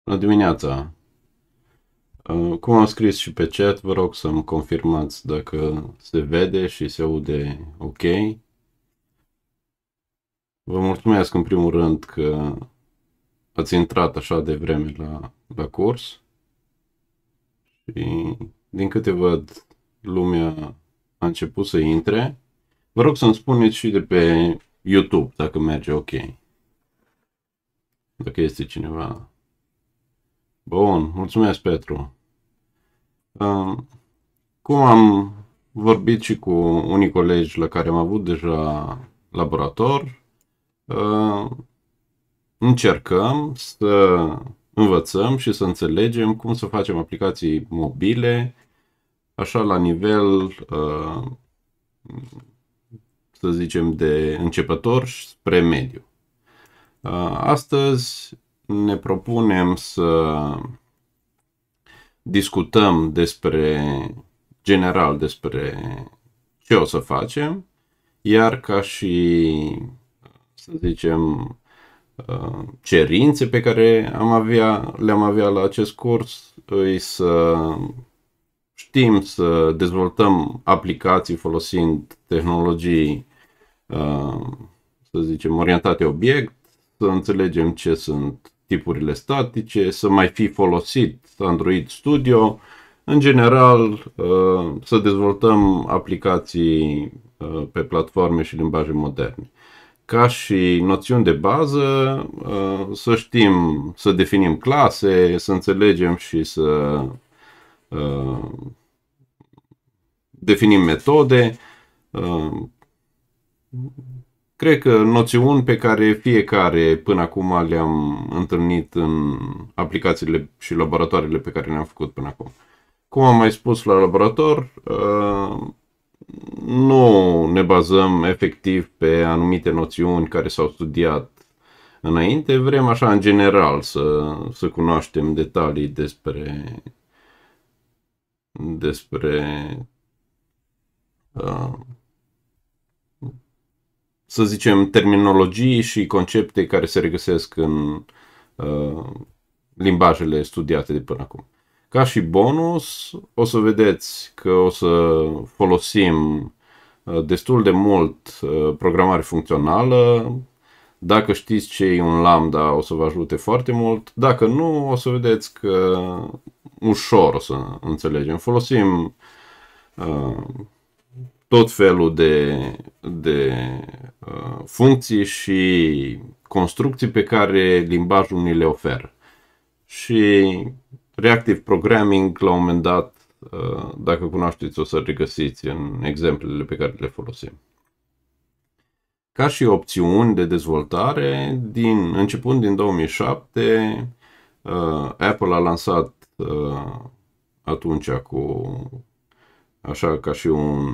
Bună dimineața! Cum am scris și pe chat, vă rog să-mi confirmați dacă se vede și se aude ok. Vă mulțumesc în primul rând că ați intrat așa de vreme la curs și din câte văd lumea a început să intre. Vă rog să-mi spuneți și de pe YouTube dacă merge ok. Dacă este cineva. Bun, mulțumesc Petru. Cum am vorbit și cu unii colegi la care am avut deja laborator, încercăm să învățăm și să înțelegem cum să facem aplicații mobile, așa la nivel, să zicem, de începător spre mediu. Astăzi ne propunem să discutăm general despre ce o să facem, iar ca și, să zicem, cerințe pe care le-am avea la acest curs, să știm să dezvoltăm aplicații folosind tehnologii, să zicem, orientate obiect, să înțelegem ce sunt tipurile statice, să mai fi folosit Android Studio, în general să dezvoltăm aplicații pe platforme și limbaje moderne. Ca și noțiuni de bază, să știm să definim clase, să înțelegem și să definim metode. Cred că noțiuni pe care fiecare până acum le-am întâlnit în aplicațiile și laboratoarele pe care le-am făcut până acum. Cum am mai spus la laborator, nu ne bazăm efectiv pe anumite noțiuni care s-au studiat înainte, vrem așa în general să cunoaștem detalii despre să zicem, terminologii și concepte care se regăsesc în limbajele studiate de până acum. Ca și bonus, o să vedeți că o să folosim destul de mult programare funcțională. Dacă știți ce e un lambda, o să vă ajute foarte mult. Dacă nu, o să vedeți că ușor o să înțelegem. Folosim tot felul de funcții și construcții pe care limbajul ni le oferă. Și Reactive Programming, la un moment dat, dacă cunoașteți, o să regăsiți în exemplele pe care le folosim. Ca și opțiuni de dezvoltare, începând din 2007, Apple a lansat atunci așa ca și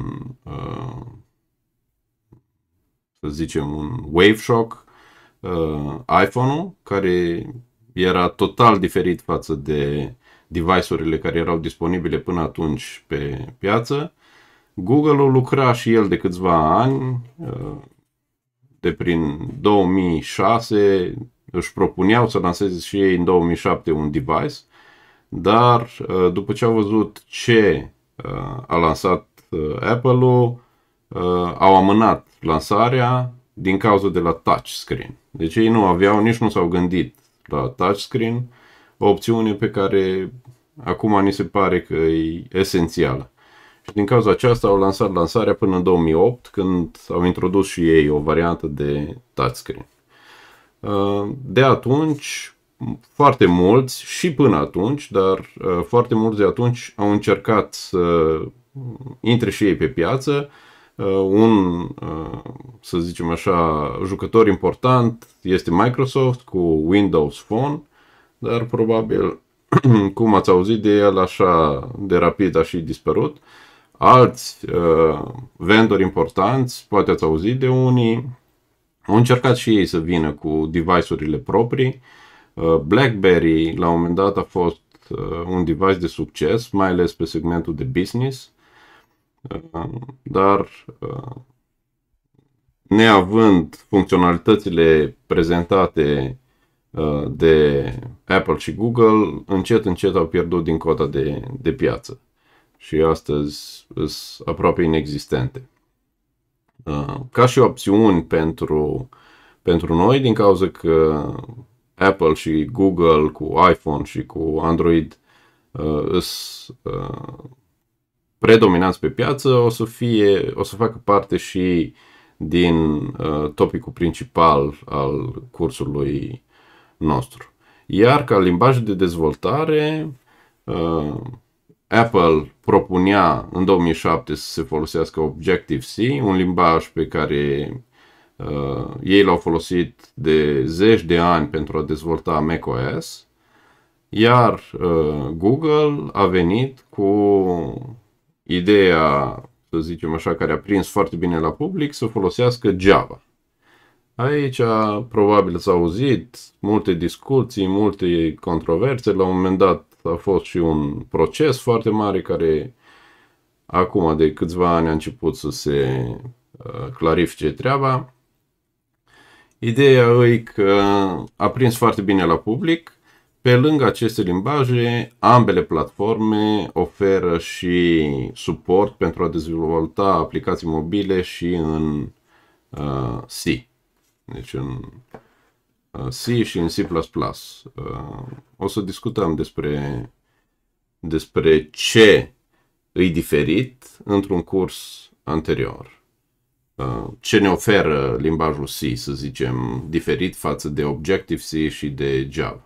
să zicem, un WaveShock, iPhone-ul, care era total diferit față de device-urile care erau disponibile până atunci pe piață. Google-ul lucra și el de câțiva ani, de prin 2006, își propuneau să lanseze și ei în 2007 un device, dar după ce au văzut ce a lansat Apple-ul, au amânat lansarea din cauza de la touchscreen. Deci ei nu aveau, nici nu s-au gândit la touchscreen, o opțiune pe care acum ni se pare că e esențială. Și din cauza aceasta au lansat lansarea până în 2008, când au introdus și ei o variantă de touchscreen. De atunci, foarte mulți, și până atunci, dar foarte mulți de atunci au încercat să intre și ei pe piață. Să zicem așa, jucător important este Microsoft cu Windows Phone, dar probabil, cum ați auzit de el, așa de rapid a și dispărut. Alți vendori importanți, poate ați auzit de unii, au încercat și ei să vină cu device-urile proprii. BlackBerry, la un moment dat, a fost un device de succes, mai ales pe segmentul de business, dar neavând funcționalitățile prezentate de Apple și Google încet au pierdut din cota de piață și astăzi sunt aproape inexistente. Ca și opțiuni pentru noi, din cauza că Apple și Google cu iPhone și cu Android sunt predominanți pe piață, o să facă parte și din topicul principal al cursului nostru. Iar ca limbaj de dezvoltare, Apple propunea în 2007 să se folosească Objective-C, un limbaj pe care ei l-au folosit de zeci de ani pentru a dezvolta macOS, iar Google a venit cu ideea, să zicem așa, care a prins foarte bine la public, să folosească Java. Aici probabil s-au auzit multe discuții, multe controverse. La un moment dat a fost și un proces foarte mare care acum de câțiva ani a început să se clarifice treaba. Ideea e că a prins foarte bine la public. Pe lângă aceste limbaje, ambele platforme oferă și suport pentru a dezvolta aplicații mobile și în C. Deci în C și în C++. O să discutăm despre ce îi diferit într-un curs anterior. Ce ne oferă limbajul C, să zicem, diferit față de Objective-C și de Java.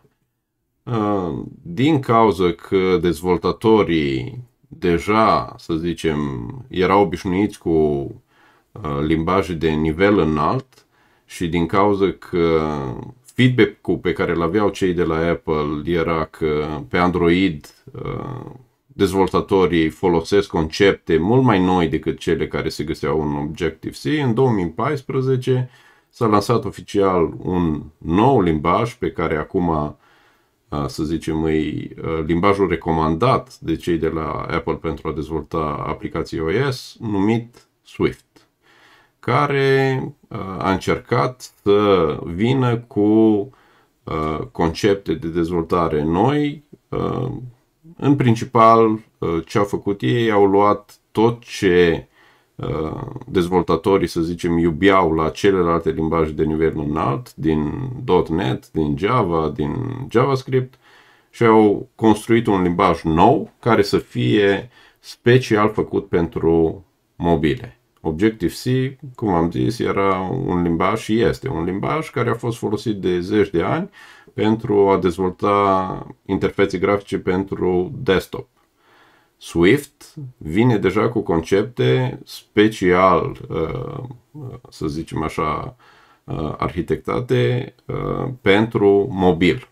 Din cauza că dezvoltatorii deja, să zicem, erau obișnuiți cu limbaje de nivel înalt și din cauza că feedback-ul pe care îl aveau cei de la Apple era că pe Android dezvoltatorii folosesc concepte mult mai noi decât cele care se găseau în Objective-C, în 2014 s-a lansat oficial un nou limbaj pe care acum, să zicem, e limbajul recomandat de cei de la Apple pentru a dezvolta aplicații iOS, numit Swift, care a încercat să vină cu concepte de dezvoltare noi. În principal, ce au făcut ei, au luat tot ce dezvoltatorii, să zicem, iubeau la celelalte limbaje de nivel înalt, din .NET, din Java, din JavaScript, și au construit un limbaj nou care să fie special făcut pentru mobile. Objective-C, cum am zis, era un limbaj și este un limbaj care a fost folosit de zeci de ani pentru a dezvolta interfețe grafice pentru desktop. Swift vine deja cu concepte special, să zicem așa, arhitectate pentru mobil.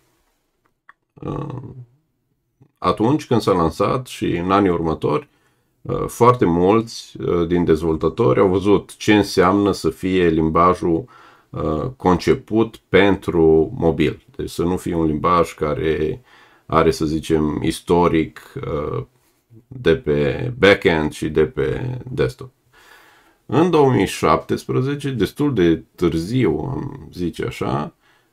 Atunci când s-a lansat și în anii următori, foarte mulți din dezvoltatori au văzut ce înseamnă să fie limbajul conceput pentru mobil. Deci să nu fie un limbaj care are, să zicem, istoric de pe backend și de pe desktop. În 2017, destul de târziu, am zice așa,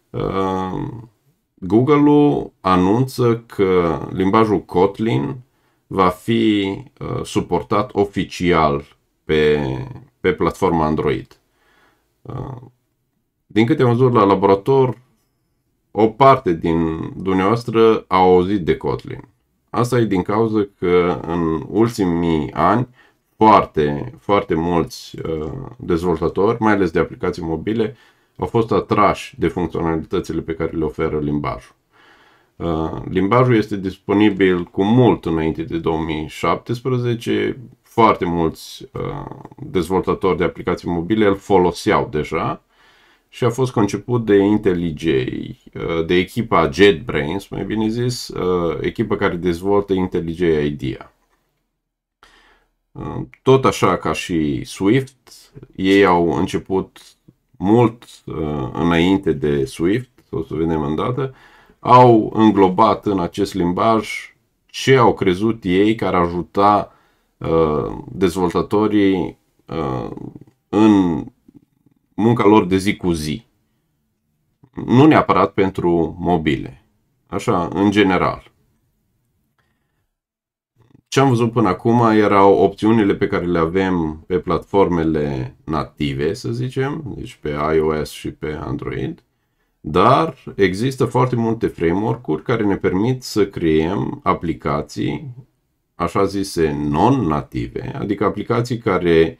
Google-ul anunță că limbajul Kotlin va fi suportat oficial pe platforma Android. Din câte am văzut la laborator, o parte din dumneavoastră a auzit de Kotlin. Asta e din cauza că în ultimii ani foarte, foarte mulți dezvoltatori, mai ales de aplicații mobile, au fost atrași de funcționalitățile pe care le oferă limbajul. Limbajul este disponibil cu mult înainte de 2017. Foarte mulți dezvoltatori de aplicații mobile îl foloseau deja și a fost conceput de IntelliJ, de echipa JetBrains, mai bine zis, echipa care dezvoltă IntelliJ IDEA. Tot așa ca și Swift, ei au început mult înainte de Swift, o să vedem îndată, au înglobat în acest limbaj ce au crezut ei care ajuta dezvoltatorii în munca lor de zi cu zi. Nu neapărat pentru mobile. Așa, în general. Ce am văzut până acum erau opțiunile pe care le avem pe platformele native, să zicem, deci pe iOS și pe Android, dar există foarte multe framework-uri care ne permit să creăm aplicații, așa zise, non-native, adică aplicații care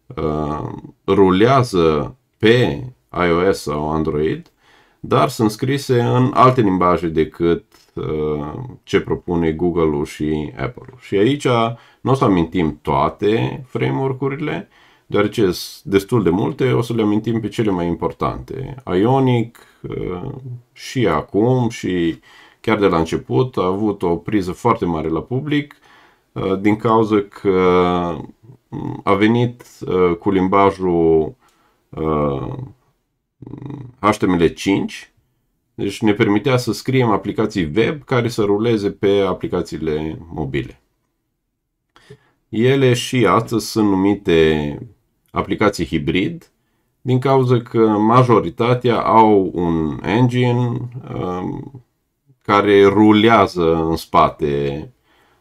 rulează pe iOS sau Android, dar sunt scrise în alte limbaje decât ce propune Google-ul și Apple-ul. Și aici nu o să amintim toate framework-urile, deoarece sunt destul de multe, o să le amintim pe cele mai importante. Ionic și acum și chiar de la început a avut o priză foarte mare la public din cauza că a venit cu limbajul HTML5, deci ne permitea să scriem aplicații web care să ruleze pe aplicațiile mobile. Ele și astăzi sunt numite aplicații hibrid, din cauza că majoritatea au un engine care rulează în spate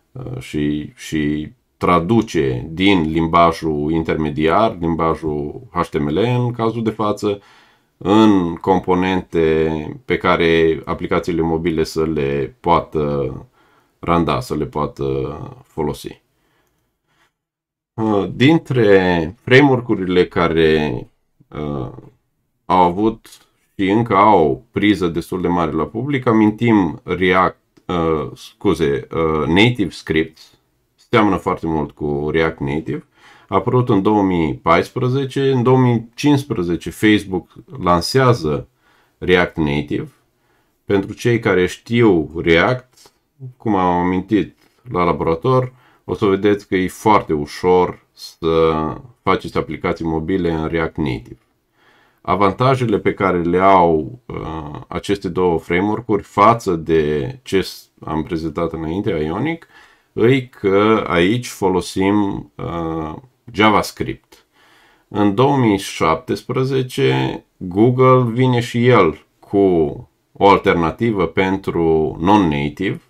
și traduce din limbajul intermediar, limbajul HTML în cazul de față, în componente pe care aplicațiile mobile să le poată randa, să le poată folosi. Dintre framework-urile care au avut și încă au priză destul de mare la public, amintim Native Scripts, seamănă foarte mult cu React Native, a apărut în 2014, în 2015 Facebook lansează React Native. Pentru cei care știu React, cum am amintit la laborator, o să vedeți că e foarte ușor să faceți aplicații mobile în React Native. Avantajele pe care le au aceste două framework-uri față de ce am prezentat înainte, Ionic, e că aici folosim JavaScript. În 2017, Google vine și el cu o alternativă pentru non-native,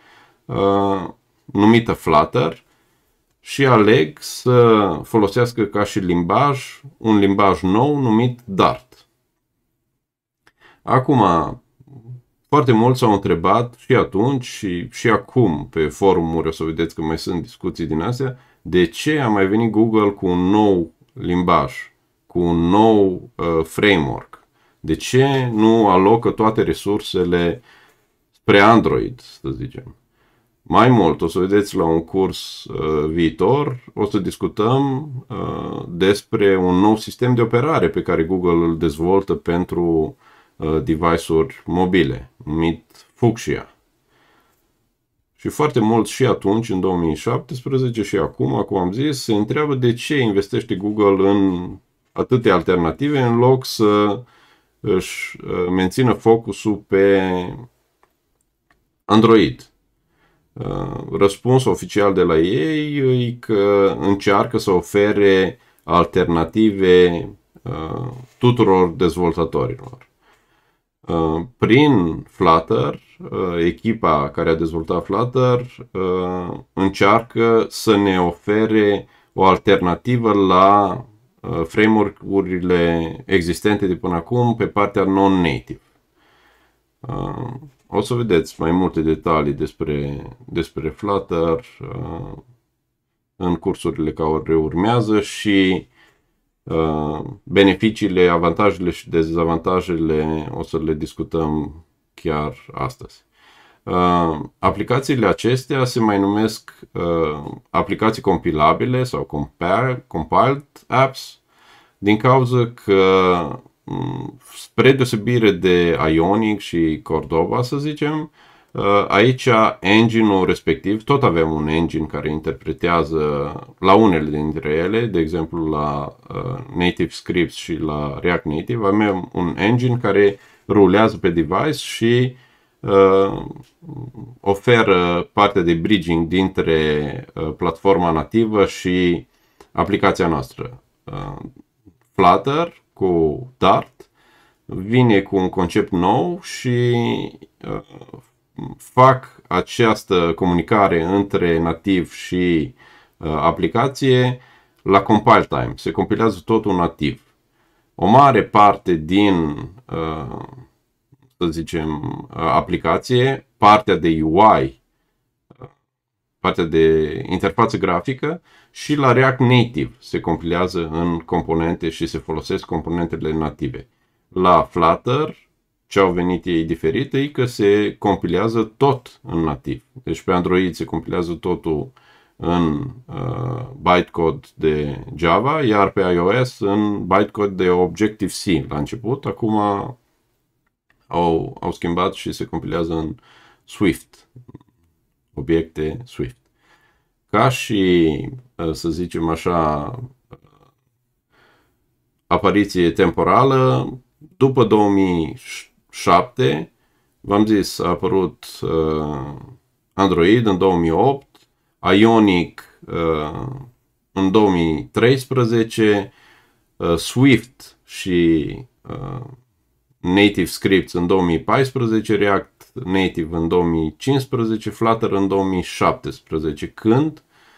numită Flutter, și aleg să folosească ca și limbaj un limbaj nou numit Dart. Acum, foarte mulți s-au întrebat și atunci și acum pe forumuri, o să vedeți că mai sunt discuții din astea, de ce a mai venit Google cu un nou limbaj, cu un nou framework? De ce nu alocă toate resursele spre Android, să zicem? Mai mult, o să vedeți la un curs viitor, o să discutăm despre un nou sistem de operare pe care Google îl dezvoltă pentru device-uri mobile, numit Fuchsia. Și foarte mult și atunci, în 2017 și acum, cum am zis, se întreabă de ce investește Google în atâtea alternative în loc să își mențină focusul pe Android. Răspunsul oficial de la ei e că încearcă să ofere alternative tuturor dezvoltatorilor. Prin Flutter, echipa care a dezvoltat Flutter încearcă să ne ofere o alternativă la framework-urile existente de până acum pe partea non-native. O să vedeți mai multe detalii despre Flutter în cursurile care urmează și beneficiile, avantajele și dezavantajele o să le discutăm chiar astăzi. Aplicațiile acestea se mai numesc aplicații compilabile sau compiled apps din cauza că spre deosebire de Ionic și Cordova, să zicem, aici engine-ul respectiv, tot avem un engine care interpretează la unele dintre ele, de exemplu la Native Scripts și la React Native, avem un engine care rulează pe device și oferă parte de bridging dintre platforma nativă și aplicația noastră. Flutter cu Dart vine cu un concept nou și fac această comunicare între nativ și aplicație la compile time. Se compilează totul nativ. O mare parte din, să zicem, aplicație, partea de UI, partea de interfață grafică, și la React Native se compilează în componente și se folosesc componentele native. La Flutter, ce au venit ei diferit, e că se compilează tot în nativ. Deci pe Android se compilează totul în bytecode de Java, iar pe iOS în bytecode de Objective-C la început. Acum au schimbat și se compilează în Swift, obiecte Swift. Ca și, să zicem așa, apariție temporală, după 2007, v-am zis, a apărut Android în 2008, Ionic în 2013, Swift și Native Scripts în 2014, React Native în 2015, Flutter în 2017, când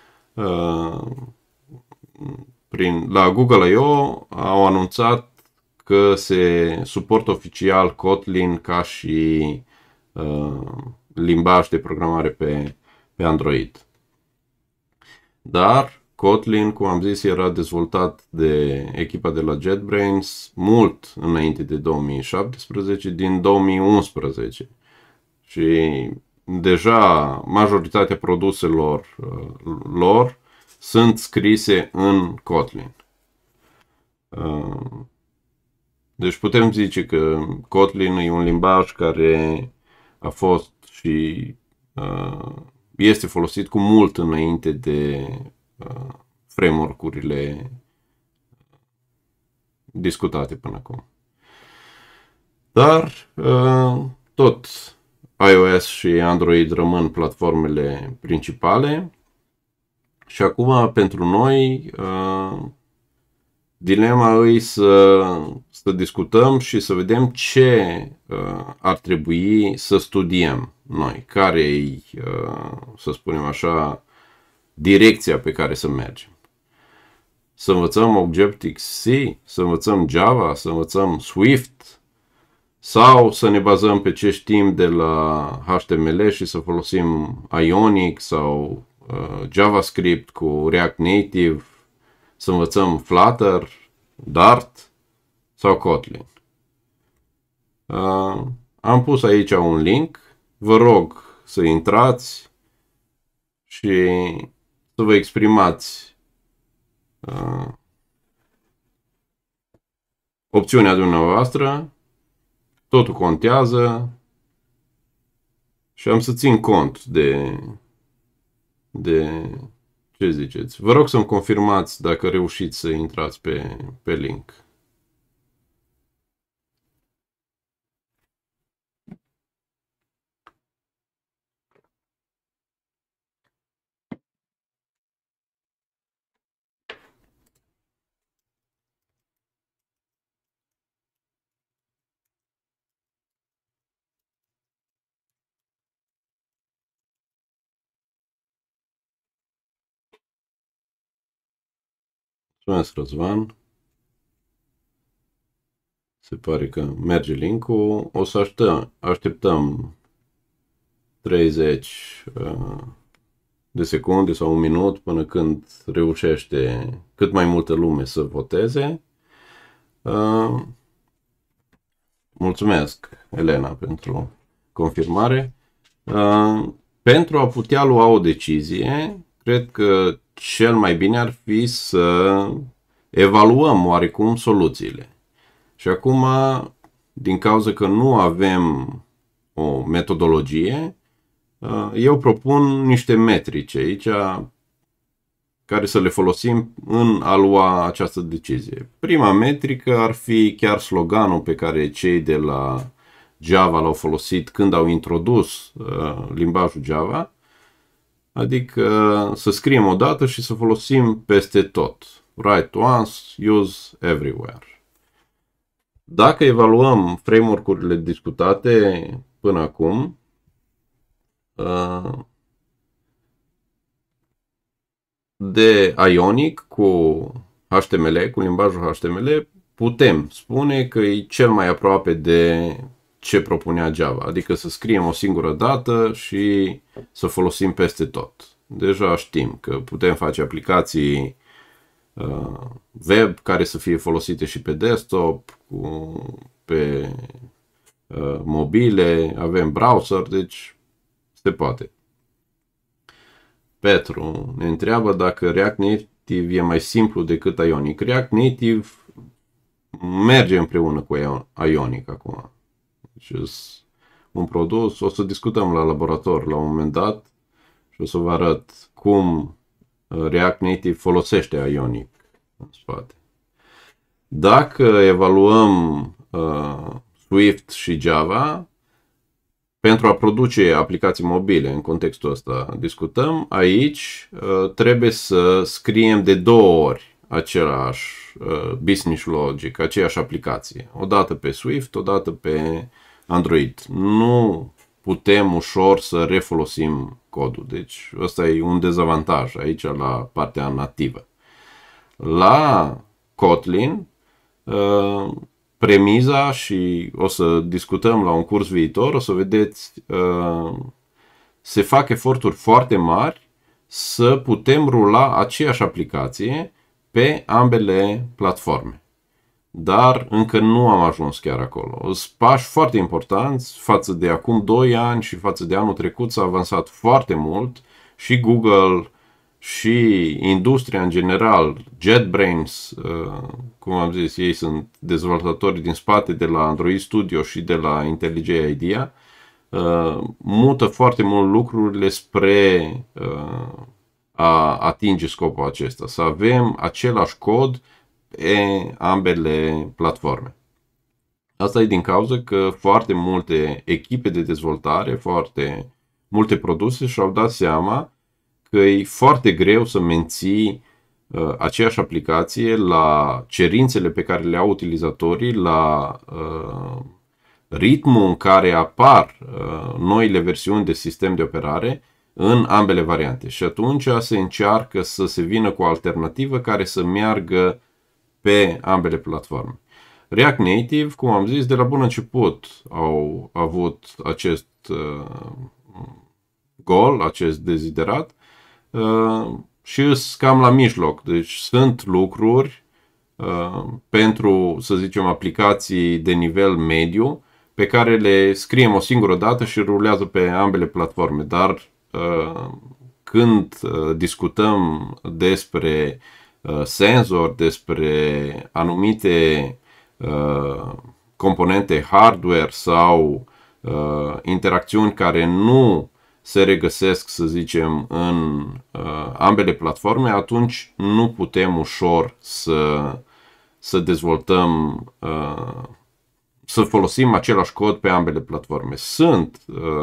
la Google I.O. au anunțat că se suportă oficial Kotlin ca și limbaj de programare pe Android. Dar Kotlin, cum am zis, era dezvoltat de echipa de la JetBrains mult înainte de 2017, din 2011. Și deja majoritatea produselor lor sunt scrise în Kotlin. Deci putem zice că Kotlin e un limbaj care a fost și este folosit cu mult înainte de framework-urile discutate până acum. Dar tot iOS și Android rămân platformele principale. Și acum, pentru noi, dilema e să discutăm și să vedem ce ar trebui să studiem noi, care e, să spunem așa, direcția pe care să mergem. Să învățăm Objective-C, să învățăm Java, să învățăm Swift, sau să ne bazăm pe ce știm de la HTML și să folosim Ionic sau JavaScript cu React Native, să învățăm Flutter, Dart sau Kotlin. Am pus aici un link, vă rog să intrați și să vă exprimați opțiunea dumneavoastră. Totul contează și am să țin cont de ce ziceți. Vă rog să-mi confirmați dacă reușiți să intrați pe link. Mulțumesc, Răzvan. Se pare că merge link-ul. O să așteptăm 30 de secunde sau un minut până când reușește cât mai multă lume să voteze. Mulțumesc, Elena, pentru confirmare. Pentru a putea lua o decizie, cred că cel mai bine ar fi să evaluăm oarecum soluțiile. Și acum, din cauza că nu avem o metodologie, eu propun niște metrici aici care să le folosim în a lua această decizie. Prima metrică ar fi chiar sloganul pe care cei de la Java l-au folosit când au introdus limbajul Java, adică să scriem odată și să folosim peste tot. Write once, use everywhere. Dacă evaluăm framework-urile discutate până acum, de Ionic cu HTML, cu limbajul HTML, putem spune că e cel mai aproape de ce propunea Java, adică să scriem o singură dată și să folosim peste tot. Deja știm că putem face aplicații web care să fie folosite și pe desktop, pe mobile, avem browser, deci se poate. Petru ne întreabă dacă React Native e mai simplu decât Ionic. React Native merge împreună cu Ionic acum. Deci un produs, o să discutăm la laborator la un moment dat și o să vă arăt cum React Native folosește Ionic în spate. Dacă evaluăm Swift și Java, pentru a produce aplicații mobile, în contextul ăsta discutăm, aici trebuie să scriem de 2 ori același business logic, aceeași aplicație. Odată pe Swift, odată pe Android. Nu putem ușor să refolosim codul. Deci ăsta e un dezavantaj aici la partea nativă. La Kotlin, premiza, și o să discutăm la un curs viitor, o să vedeți, se fac eforturi foarte mari să putem rula aceeași aplicație pe ambele platforme. Dar încă nu am ajuns chiar acolo. Sunt pași foarte importanți față de acum 2 ani și față de anul trecut s-a avansat foarte mult și Google și industria în general, JetBrains, cum am zis, ei sunt dezvoltatori din spate de la Android Studio și de la IntelliJ IDEA, mută foarte mult lucrurile spre a atinge scopul acesta, să avem același cod pe ambele platforme. Asta e din cauza că foarte multe echipe de dezvoltare, foarte multe produse și-au dat seama că e foarte greu să menții aceeași aplicație la cerințele pe care le au utilizatorii, la ritmul în care apar noile versiuni de sistem de operare în ambele variante. Și atunci se încearcă să se vină cu o alternativă care să meargă pe ambele platforme. React Native, cum am zis, de la bun început au avut acest goal, acest deziderat, și îs cam la mijloc. Deci sunt lucruri pentru, să zicem, aplicații de nivel mediu pe care le scriem o singură dată și rulează pe ambele platforme. Dar când discutăm despre senzori, despre anumite componente hardware sau interacțiuni care nu se regăsesc, să zicem, în ambele platforme, atunci nu putem ușor să dezvoltăm, să folosim același cod pe ambele platforme. Sunt,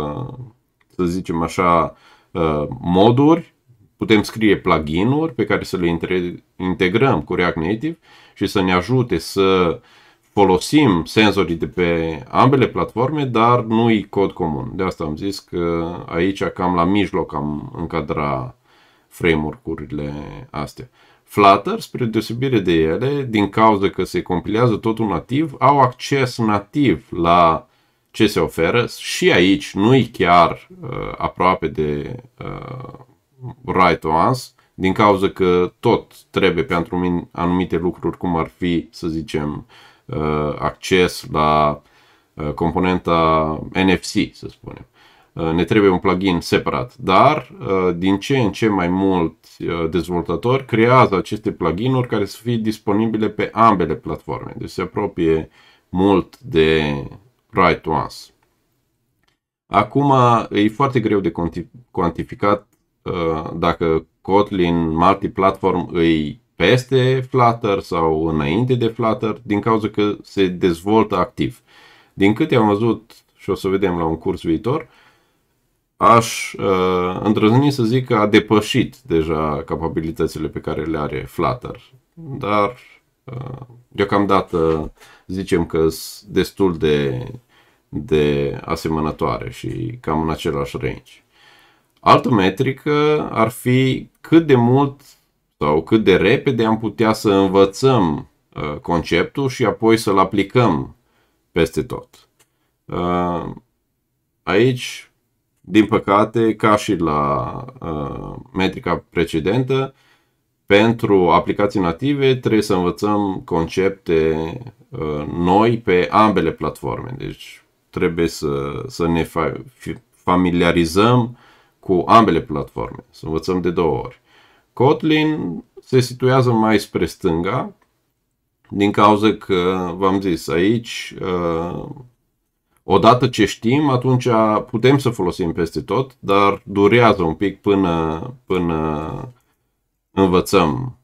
să zicem așa, moduri, putem scrie plugin-uri pe care să le integrăm cu React Native și să ne ajute să folosim senzorii de pe ambele platforme, dar nu-i cod comun. De asta am zis că aici, cam la mijloc, am încadra framework-urile astea. Flutter, spre deosebire de ele, din cauza că se compilează totul nativ, au acces nativ la ce se oferă și aici nu-i chiar aproape de right once, din cauza că tot trebuie pentru anumite lucruri, cum ar fi, să zicem, acces la componenta NFC, să spunem. Ne trebuie un plugin separat, dar din ce în ce mai mulți dezvoltatori creează aceste pluginuri care să fie disponibile pe ambele platforme. Deci se apropie mult de right once. Acum e foarte greu de cuantificat dacă Kotlin multiplatform îi peste Flutter sau înainte de Flutter, din cauza că se dezvoltă activ. Din câte am văzut și o să vedem la un curs viitor, aș îndrăzni să zic că a depășit deja capabilitățile pe care le are Flutter. Dar Deocamdată zicem că sunt destul de asemănătoare și cam în același range. Altă metrică ar fi cât de mult sau cât de repede am putea să învățăm conceptul și apoi să-l aplicăm peste tot. Aici, din păcate, ca și la metrica precedentă, pentru aplicații native trebuie să învățăm concepte noi pe ambele platforme. Deci trebuie să ne familiarizăm cu ambele platforme, să învățăm de 2 ori. Kotlin se situează mai spre stânga, din cauza că, v-am zis, aici, odată ce știm, atunci putem să folosim peste tot, dar durează un pic până învățăm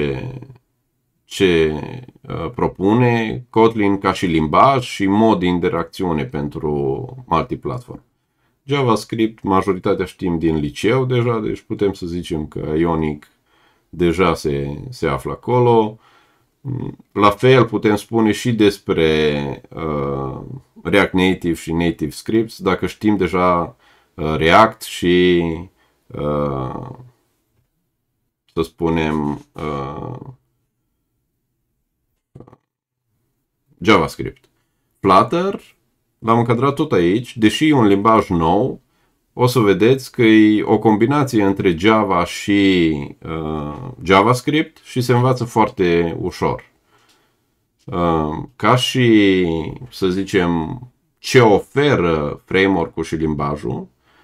ce propune Kotlin ca și limbaj și mod de interacțiune pentru multiplatform. JavaScript, majoritatea știm din liceu deja, deci putem să zicem că Ionic deja se află acolo. La fel putem spune și despre React Native și Native Scripts, dacă știm deja React și să spunem JavaScript. Flutter l-am încadrat tot aici, deși e un limbaj nou, o să vedeți că e o combinație între Java și JavaScript și se învață foarte ușor. Ca și, să zicem, ce oferă framework-ul și limbajul,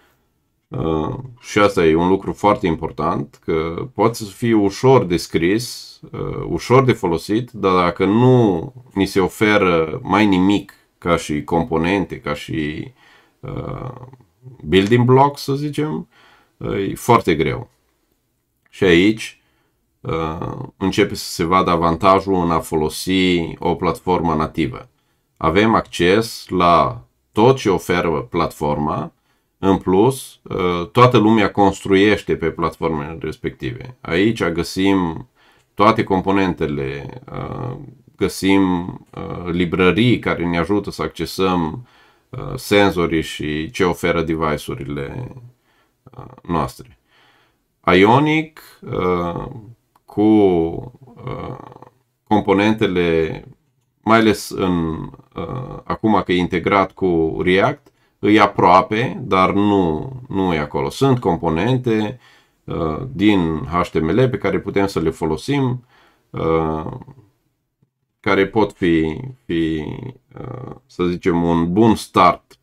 și asta e un lucru foarte important, că poate să fie ușor de scris, ușor de folosit, dar dacă nu ni se oferă mai nimic ca și componente, ca și building blocks, să zicem, e foarte greu. Și aici începe să se vadă avantajul în a folosi o platformă nativă. Avem acces la tot ce oferă platforma. În plus, toată lumea construiește pe platformele respective. Aici găsim toate componentele, găsim librării care ne ajută să accesăm senzorii și ce oferă device-urile noastre. Ionic, cu componentele, mai ales acum că e integrat cu React, îi aproape, dar nu e acolo. Sunt componente din HTML pe care putem să le folosim, care pot fi să zicem, un bun start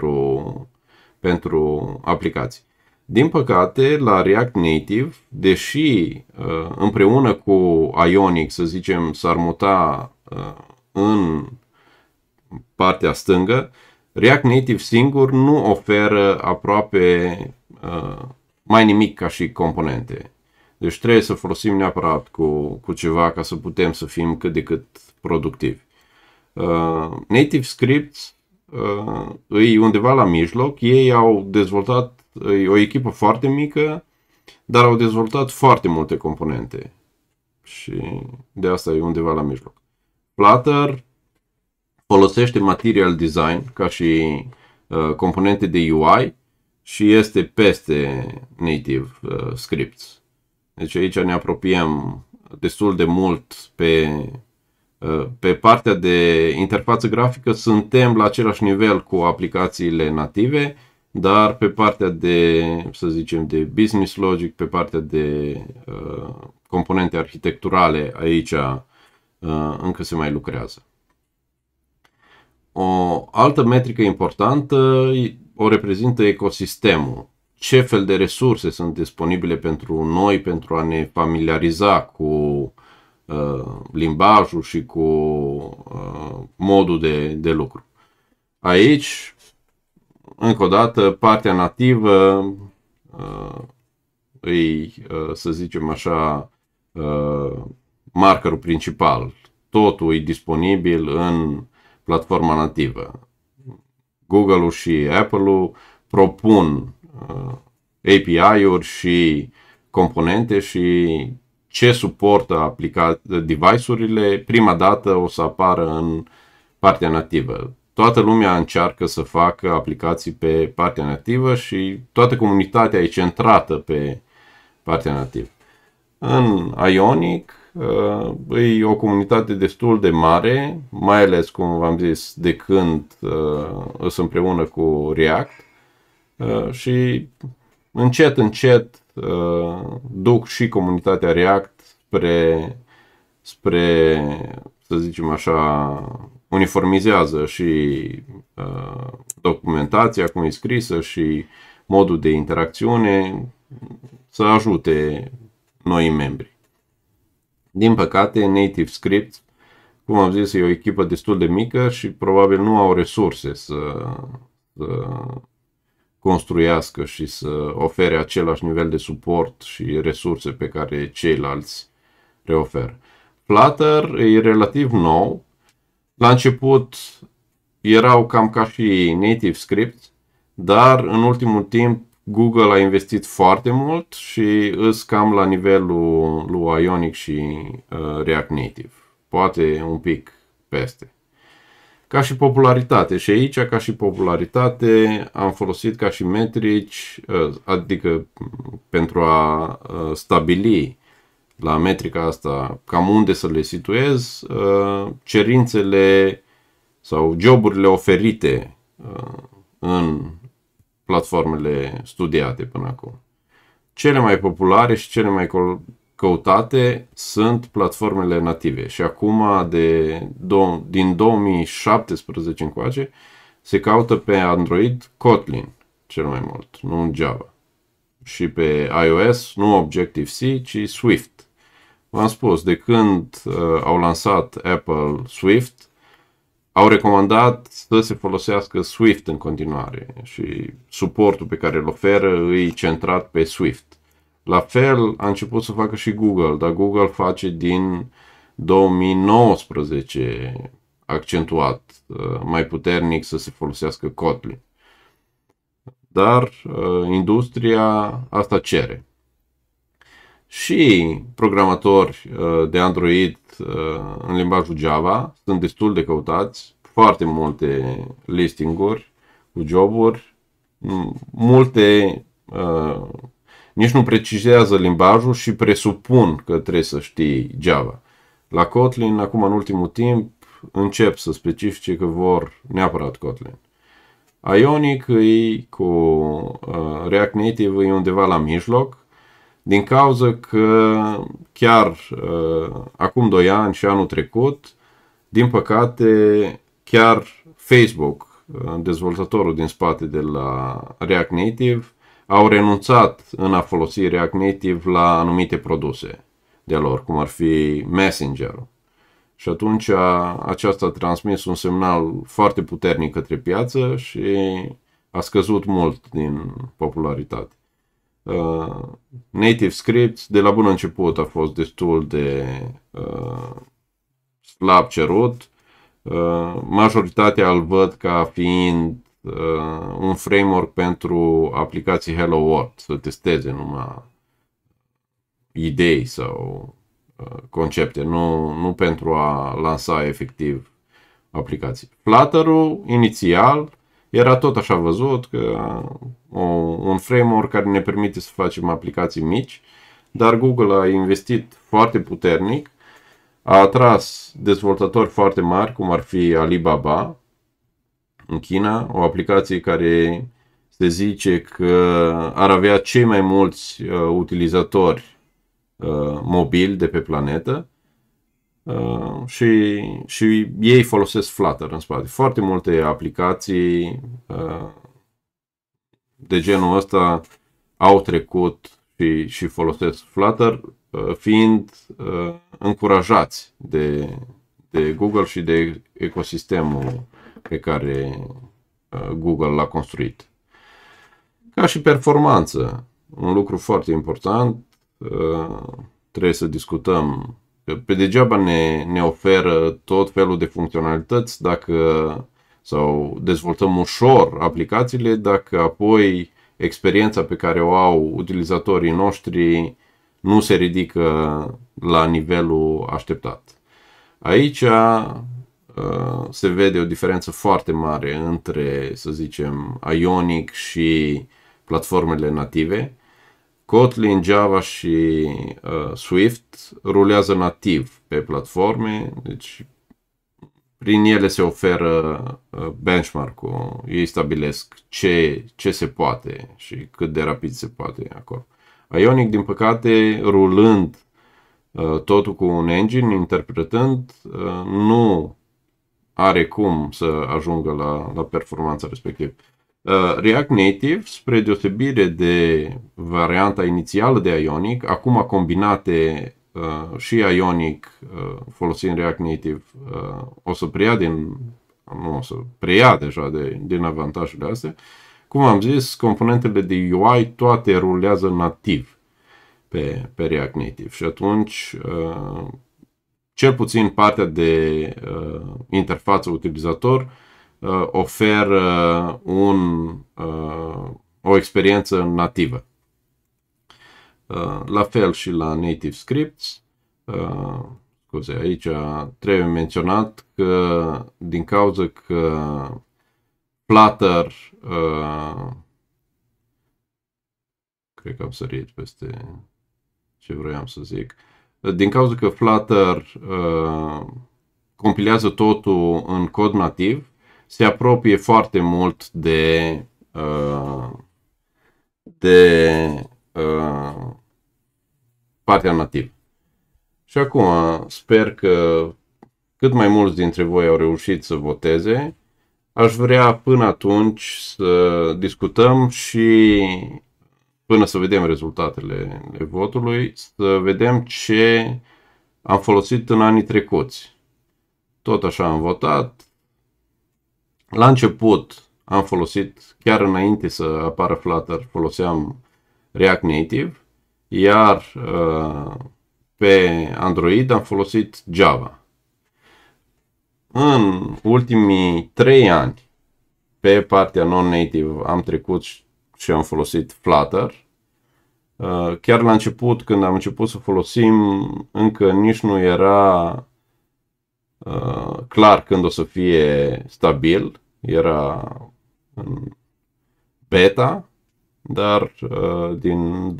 pentru aplicații. Din păcate, la React Native, deși împreună cu Ionic, să zicem, s-ar muta în partea stângă, React Native singur nu oferă aproape mai nimic ca și componente. Deci trebuie să folosim neapărat cu ceva ca să putem să fim cât de cât productivi. Native Scripts e undeva la mijloc. Ei au dezvoltat, e o echipă foarte mică, dar au dezvoltat foarte multe componente. Și de asta e undeva la mijloc. Flutter folosește Material Design ca și componente de UI și este peste Native Scripts. Deci aici ne apropiem destul de mult pe partea de interfață grafică, suntem la același nivel cu aplicațiile native, dar pe partea de, să zicem, de business logic, pe partea de componente arhitecturale, aici încă se mai lucrează. O altă metrică importantă o reprezintă ecosistemul. Ce fel de resurse sunt disponibile pentru noi pentru a ne familiariza cu limbajul și cu modul de lucru. Aici, încă o dată, partea nativă îi, să zicem așa, markerul principal. Totul e disponibil în platforma nativă. Google-ul și Apple-ul propun API-uri și componente și ce suportă device-urile, prima dată o să apară în partea nativă. Toată lumea încearcă să facă aplicații pe partea nativă și toată comunitatea e centrată pe partea nativă. În Ionic e o comunitate destul de mare, mai ales, cum v-am zis, de când sunt împreună cu React și încet duc și comunitatea React spre, să zicem așa, uniformizează și documentația cum e scrisă și modul de interacțiune să ajute noi membri. Din păcate, Native Script, cum am zis, e o echipă destul de mică și probabil nu au resurse să construiască și să ofere același nivel de suport și resurse pe care ceilalți le oferă. Flutter e relativ nou. La început erau cam ca și Native Script, dar în ultimul timp Google a investit foarte mult și îs cam la nivelul lui Ionic și React Native. Poate un pic peste. Ca și popularitate. Și aici, ca și popularitate, am folosit ca și metrici, adică pentru a stabili la metrica asta cam unde să le situez, cerințele sau joburile oferite în platformele studiate până acum. Cele mai populare și cele mai căutate sunt platformele native și acum din 2017 încoace se caută pe Android Kotlin cel mai mult, nu Java. Și pe iOS nu Objective-C, ci Swift. V-am spus, de când au lansat Apple Swift, au recomandat să se folosească Swift în continuare și suportul pe care îl oferă e centrat pe Swift. La fel a început să facă și Google, dar Google face din 2019 accentuat mai puternic să se folosească Kotlin. Dar industria asta cere. Și programatori de Android în limbajul Java sunt destul de căutați, foarte multe listinguri cu joburi, multe nici nu precizează limbajul și presupun că trebuie să știi Java. La Kotlin, acum în ultimul timp, încep să specifice că vor neapărat Kotlin. Ionic cu React Native e undeva la mijloc, din cauza că chiar acum 2 ani și anul trecut, din păcate, chiar Facebook, dezvoltatorul din spate de la React Native, au renunțat în a folosi React Native la anumite produse de lor, cum ar fi Messenger-ul. Și atunci aceasta a transmis un semnal foarte puternic către piață și a scăzut mult din popularitate. Native Script de la bun început a fost destul de slab cerut. Majoritatea îl văd ca fiind un framework pentru aplicații Hello World, să testeze numai idei sau concepte, nu pentru a lansa efectiv aplicații. Flutter-ul inițial era tot așa văzut, că un framework care ne permite să facem aplicații mici, dar Google a investit foarte puternic, a atras dezvoltatori foarte mari, cum ar fi Alibaba în China, o aplicație care se zice că ar avea cei mai mulți utilizatori mobili de pe planetă și ei folosesc Flutter în spate. Foarte multe aplicații de genul ăsta au trecut și folosesc Flutter, fiind încurajați de Google și de ecosistemul pe care Google l-a construit. Ca și performanță, un lucru foarte important, trebuie să discutăm. Pe degeaba ne oferă tot felul de funcționalități sau dezvoltăm ușor aplicațiile dacă apoi experiența pe care o au utilizatorii noștri nu se ridică la nivelul așteptat. Aici se vede o diferență foarte mare între, să zicem, Ionic și platformele native. Kotlin, Java și Swift rulează nativ pe platforme, deci prin ele se oferă benchmark-ul, ei stabilesc ce se poate și cât de rapid se poate acolo. Ionic, din păcate, rulând totul cu un engine, interpretând, nu are cum să ajungă la performanța respectivă. React Native, spre deosebire de varianta inițială de Ionic, acum combinate și Ionic folosind React Native, o să preia deja din avantajele astea. Cum am zis, componentele de UI toate rulează nativ pe React Native și atunci cel puțin partea de interfață utilizator oferă o experiență nativă. La fel și la Native Scripts. Scuze, aici trebuie menționat că din cauza că Flutter cred că am sărit peste ce vroiam să zic. Din cauza că Flutter compilează totul în cod nativ, se apropie foarte mult de partea nativă. Și acum sper că cât mai mulți dintre voi au reușit să voteze. Aș vrea până atunci să discutăm și până să vedem rezultatele votului, să vedem ce am folosit în anii trecuți. Tot așa am votat. La început am folosit, chiar înainte să apară Flutter, foloseam React Native, iar pe Android am folosit Java. În ultimii 3 ani, pe partea non-native, am trecut și am folosit Flutter. Chiar la început, când am început să folosim, încă nici nu era clar când o să fie stabil. Era în beta, dar din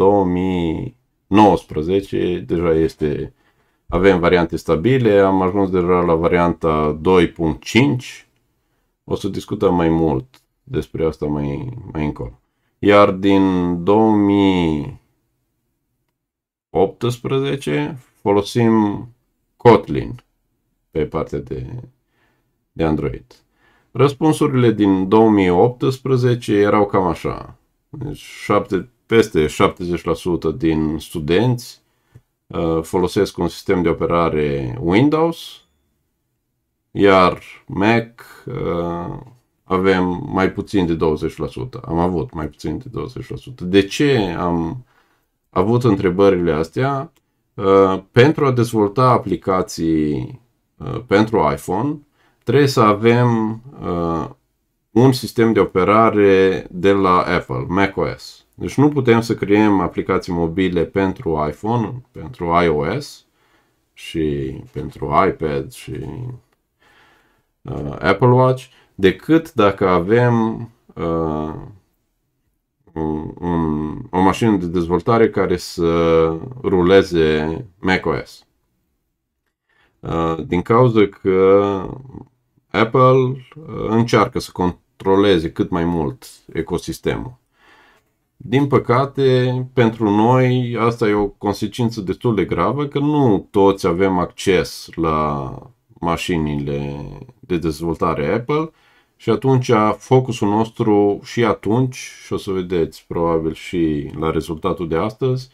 2019 deja avem variante stabile, am ajuns deja la varianta 2.5. O să discutăm mai mult despre asta mai încolo. Iar din 2018 folosim Kotlin pe partea de Android. Răspunsurile din 2018 erau cam așa. Deci peste 70% din studenți folosesc un sistem de operare Windows, iar Mac avem mai puțin de 20%. Am avut mai puțin de 20%. De ce am avut întrebările astea? Pentru a dezvolta aplicații pentru iPhone, trebuie să avem un sistem de operare de la Apple, macOS. Deci nu putem să creăm aplicații mobile pentru iPhone, pentru iOS și pentru iPad și Apple Watch, decât dacă avem o mașină de dezvoltare care să ruleze macOS. Din cauza că Apple încearcă să controleze cât mai mult ecosistemul. Din păcate, pentru noi, asta e o consecință destul de gravă, că nu toți avem acces la mașinile de dezvoltare Apple și atunci focusul nostru și atunci, și o să vedeți probabil și la rezultatul de astăzi,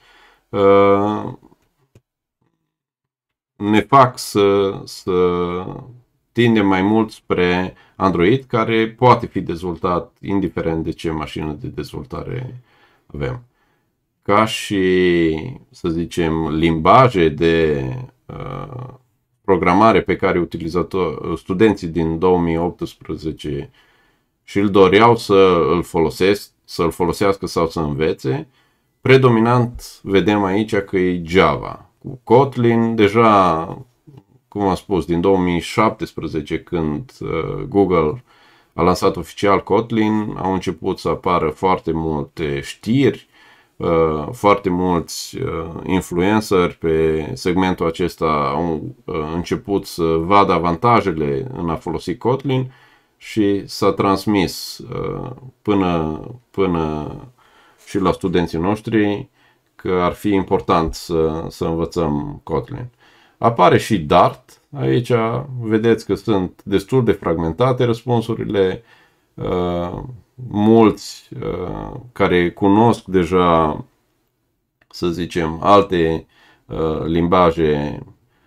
ne fac să tindem mai mult spre Android, care poate fi dezvoltat indiferent de ce mașină de dezvoltare avem. Ca și, să zicem, limbaje de programare pe care studenții din 2018 și îl doreau să-l folosească sau să învețe, predominant vedem aici că e Java. cu Kotlin. Deja, cum am spus, din 2017, când Google a lansat oficial Kotlin, au început să apară foarte multe știri, foarte mulți influenceri pe segmentul acesta au început să vadă avantajele în a folosi Kotlin și s-a transmis până și la studenții noștri că ar fi important să învățăm Kotlin. Apare și Dart. Aici vedeți că sunt destul de fragmentate răspunsurile. Mulți care cunosc deja, să zicem, alte limbaje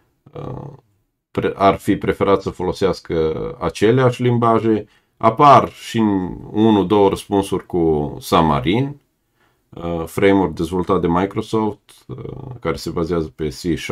ar fi preferat să folosească aceleași limbaje. Apar și 1-2 răspunsuri cu Xamarin, framework dezvoltat de Microsoft, care se bazează pe C#.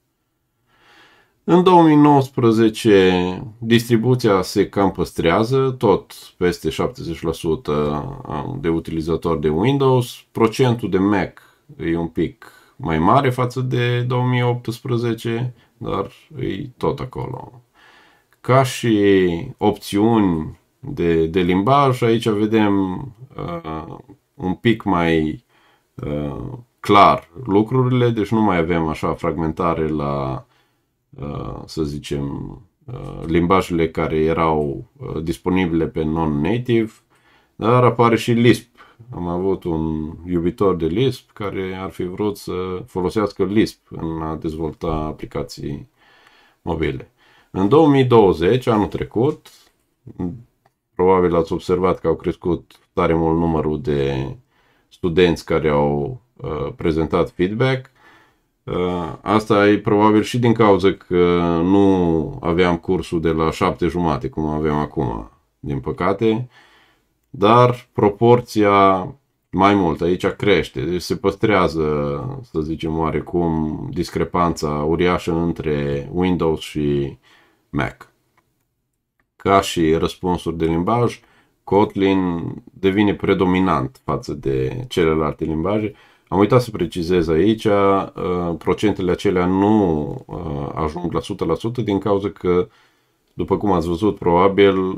În 2019 distribuția se cam păstrează, tot peste 70% de utilizatori de Windows. Procentul de Mac e un pic mai mare față de 2018, dar e tot acolo. Ca și opțiuni de limbaj, aici vedem un pic mai clar lucrurile, deci nu mai avem așa fragmentare la, să zicem, limbajele care erau disponibile pe non-native, dar apare și Lisp. Am avut un iubitor de Lisp care ar fi vrut să folosească Lisp în a dezvolta aplicații mobile. În 2020, anul trecut, probabil ați observat că au crescut tare mult numărul de studenți care au prezentat feedback. Asta e probabil și din cauza că nu aveam cursul de la 7:30, cum avem acum, din păcate, dar proporția mai mult aici crește, deci se păstrează, să zicem oarecum, discrepanța uriașă între Windows și Mac. Ca și răspunsuri de limbaj, Kotlin devine predominant față de celelalte limbaje. Am uitat să precizez aici, procentele acelea nu ajung la 100% din cauza că, după cum ați văzut, probabil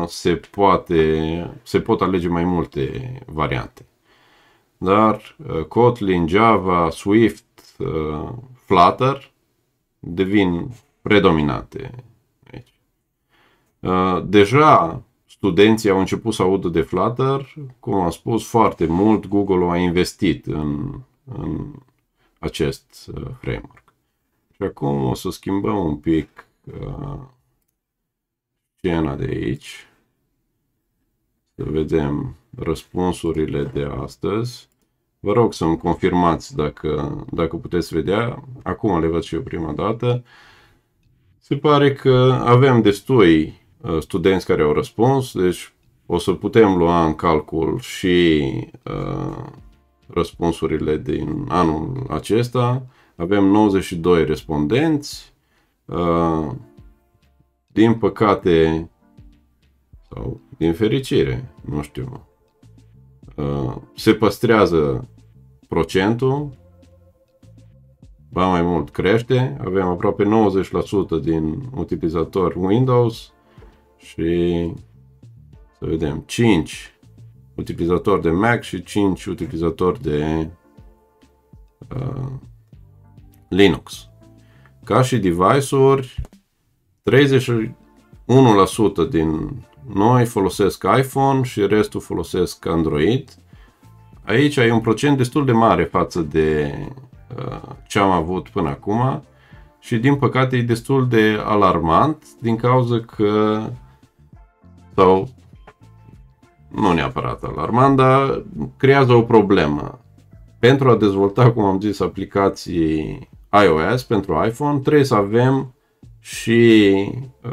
se pot alege mai multe variante. Dar Kotlin, Java, Swift, Flutter devin predominante aici. Deja studenții au început să audă de Flutter, cum am spus, foarte mult. Google a investit în acest framework. Și acum o să schimbăm un pic scena de aici. Să vedem răspunsurile de astăzi. Vă rog să-mi confirmați dacă puteți vedea. Acum le văd și eu prima dată. Se pare că avem destui studenți care au răspuns, deci o să putem lua în calcul și răspunsurile din anul acesta. Avem 92 respondenți. Din păcate, sau din fericire, nu știu, se păstrează procentul, ba mai mult crește. Avem aproape 90% din utilizatori Windows și, să vedem, 5 utilizatori de Mac și 5 utilizatori de Linux. Ca și device-uri, 31% din noi folosesc iPhone și restul folosesc Android. Aici e un procent destul de mare față de ce am avut până acum și, din păcate, e destul de alarmant din cauza că, sau nu neapărat alarmant, dar creează o problemă. Pentru a dezvolta, cum am zis, aplicații iOS pentru iPhone, trebuie să avem și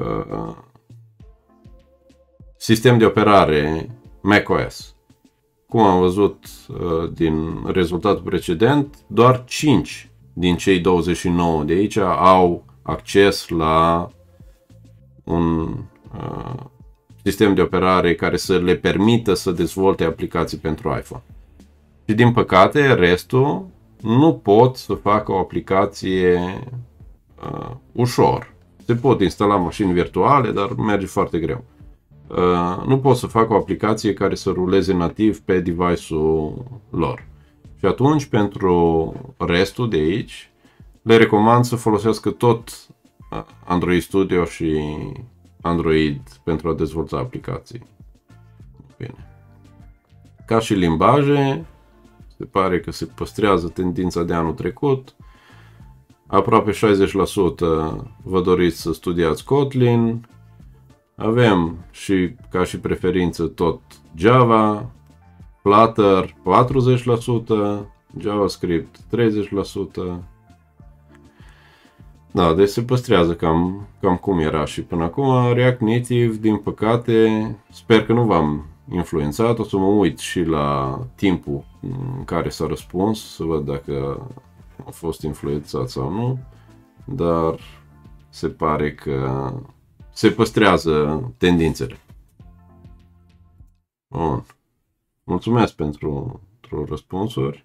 sistem de operare macOS. Cum am văzut din rezultatul precedent, doar 5 din cei 29 de aici au acces la un sistem de operare care să le permită să dezvolte aplicații pentru iPhone. Și, din păcate, restul nu pot să facă o aplicație ușor. Se pot instala mașini virtuale, dar merge foarte greu. Nu pot să fac o aplicație care să ruleze nativ pe device-ul lor. Și atunci, pentru restul de aici, le recomand să folosească tot Android Studio și Android pentru a dezvolta aplicații. Bine. Ca și limbaje, se pare că se păstrează tendința de anul trecut. Aproape 60% vă doriți să studiați Kotlin. Avem și ca și preferință tot Java, Flutter 40%, JavaScript 30%. Da, deci se păstrează cam cum era și până acum. React Native, din păcate, sper că nu v-am influențat. O să mă uit și la timpul în care s-a răspuns, să văd dacă a fost influențat sau nu. Dar se pare că se păstrează tendințele. Bun. Mulțumesc pentru răspunsuri.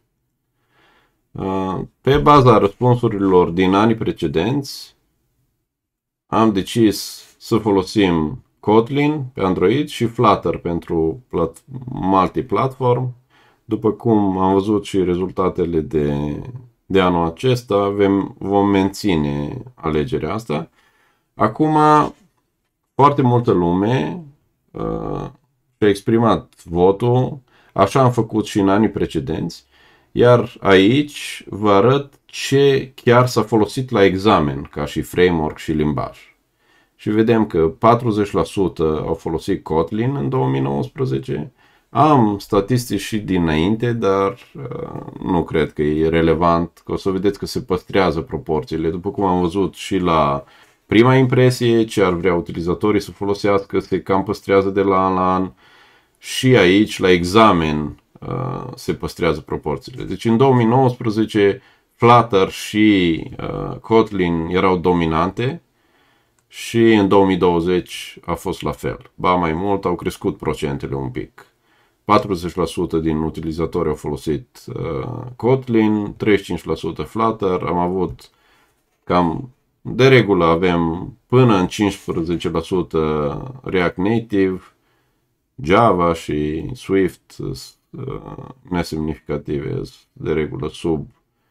Pe baza răspunsurilor din anii precedenți, am decis să folosim Kotlin pe Android și Flutter pentru multiplatform. După cum am văzut și rezultatele de anul acesta, vom menține alegerea asta. Acum, foarte multă lume și-a exprimat votul, așa am făcut și în anii precedenți, iar aici vă arăt ce chiar s-a folosit la examen ca și framework și limbaj. Și vedem că 40% au folosit Kotlin în 2019. Am statistici și dinainte, dar nu cred că e relevant, că o să vedeți că se păstrează proporțiile. După cum am văzut și la prima impresie, ce ar vrea utilizatorii să folosească, se cam păstrează de la an la an. Și aici, la examen, se păstrează proporțiile. Deci în 2019 Flutter și Kotlin erau dominante și în 2020 a fost la fel. Ba mai mult, au crescut procentele un pic. 40% din utilizatori au folosit Kotlin, 35% Flutter, am avut cam, de regulă avem până în 15% React Native, Java și Swift nesemnificative, de regulă sub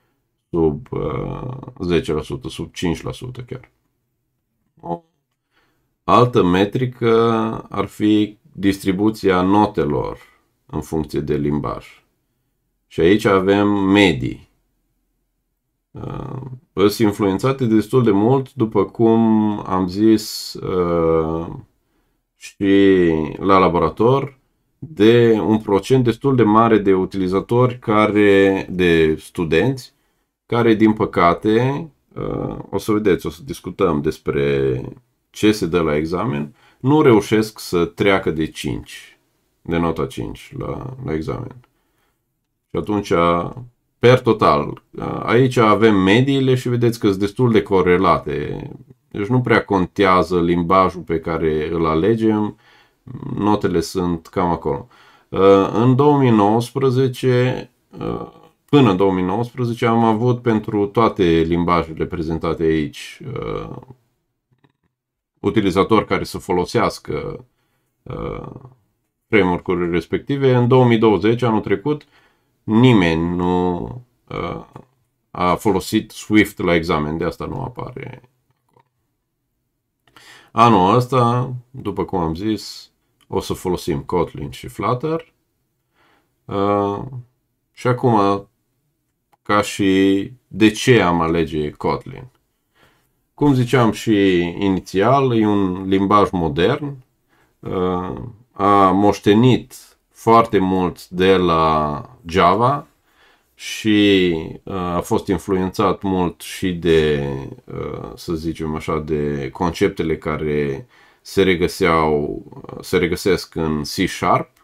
10%, sub 5% chiar. O altă metrică ar fi distribuția notelor în funcție de limbaj. Și aici avem medii. Sunt influențate destul de mult, după cum am zis și la laborator, de un procent destul de mare de utilizatori de studenți, care din păcate, o să vedeți, o să discutăm despre ce se dă la examen, nu reușesc să treacă de 5, de nota 5 la examen. Și atunci, per total, aici avem mediile și vedeți că sunt destul de corelate. Deci nu prea contează limbajul pe care îl alegem, notele sunt cam acolo. În 2019, până în 2019 am avut pentru toate limbajele prezentate aici utilizatori care să folosească framework-urile respective. În 2020, anul trecut, nimeni nu a folosit Swift la examen, de asta nu apare. Anul ăsta, după cum am zis, o să folosim Kotlin și Flutter. Și acum, ca și de ce am alege Kotlin. Cum ziceam și inițial, e un limbaj modern, a moștenit foarte mult de la Java și a fost influențat mult și de, să zicem așa, de conceptele care se regăsesc în C#.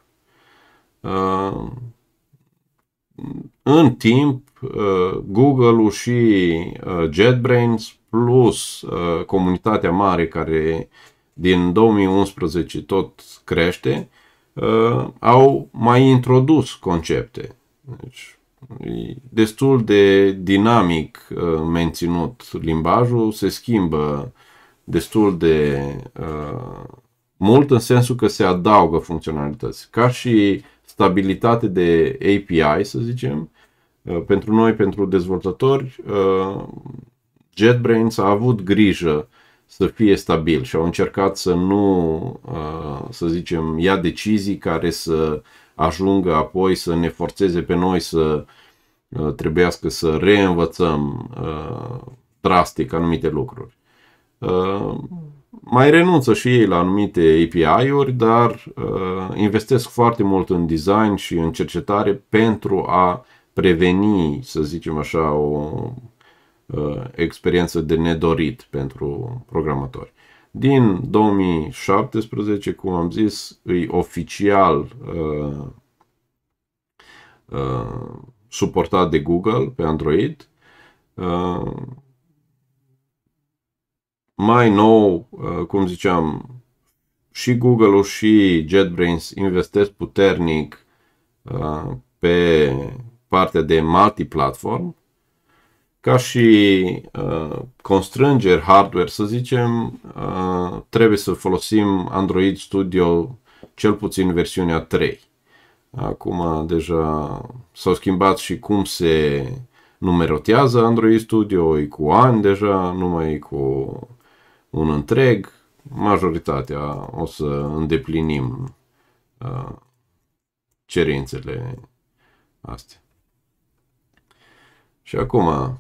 În timp, Google-ul și JetBrains plus comunitatea mare care din 2011 tot crește, au mai introdus concepte. Deci, e destul de dinamic menținut limbajul, se schimbă destul de mult în sensul că se adaugă funcționalități. Ca și stabilitate de API, să zicem, pentru noi, pentru dezvoltatori, JetBrains a avut grijă să fie stabil și au încercat să nu, să zicem, ia decizii care să ajungă apoi să ne forțeze pe noi să trebuiască să reînvățăm drastic anumite lucruri. Mai renunță și ei la anumite API-uri, dar investesc foarte mult în design și în cercetare pentru a preveni, să zicem așa, o experiență de nedorit pentru programatori. Din 2017, cum am zis, e oficial suportat de Google pe Android. Mai nou, cum ziceam, și Google-ul și JetBrains investesc puternic pe partea de multiplatform. Ca și constrângeri hardware, să zicem, trebuie să folosim Android Studio cel puțin versiunea 3. Acum deja s-au schimbat și cum se numerotează Android Studio, e cu ani deja, nu mai e cu un întreg. Majoritatea o să îndeplinim cerințele astea. Și acum,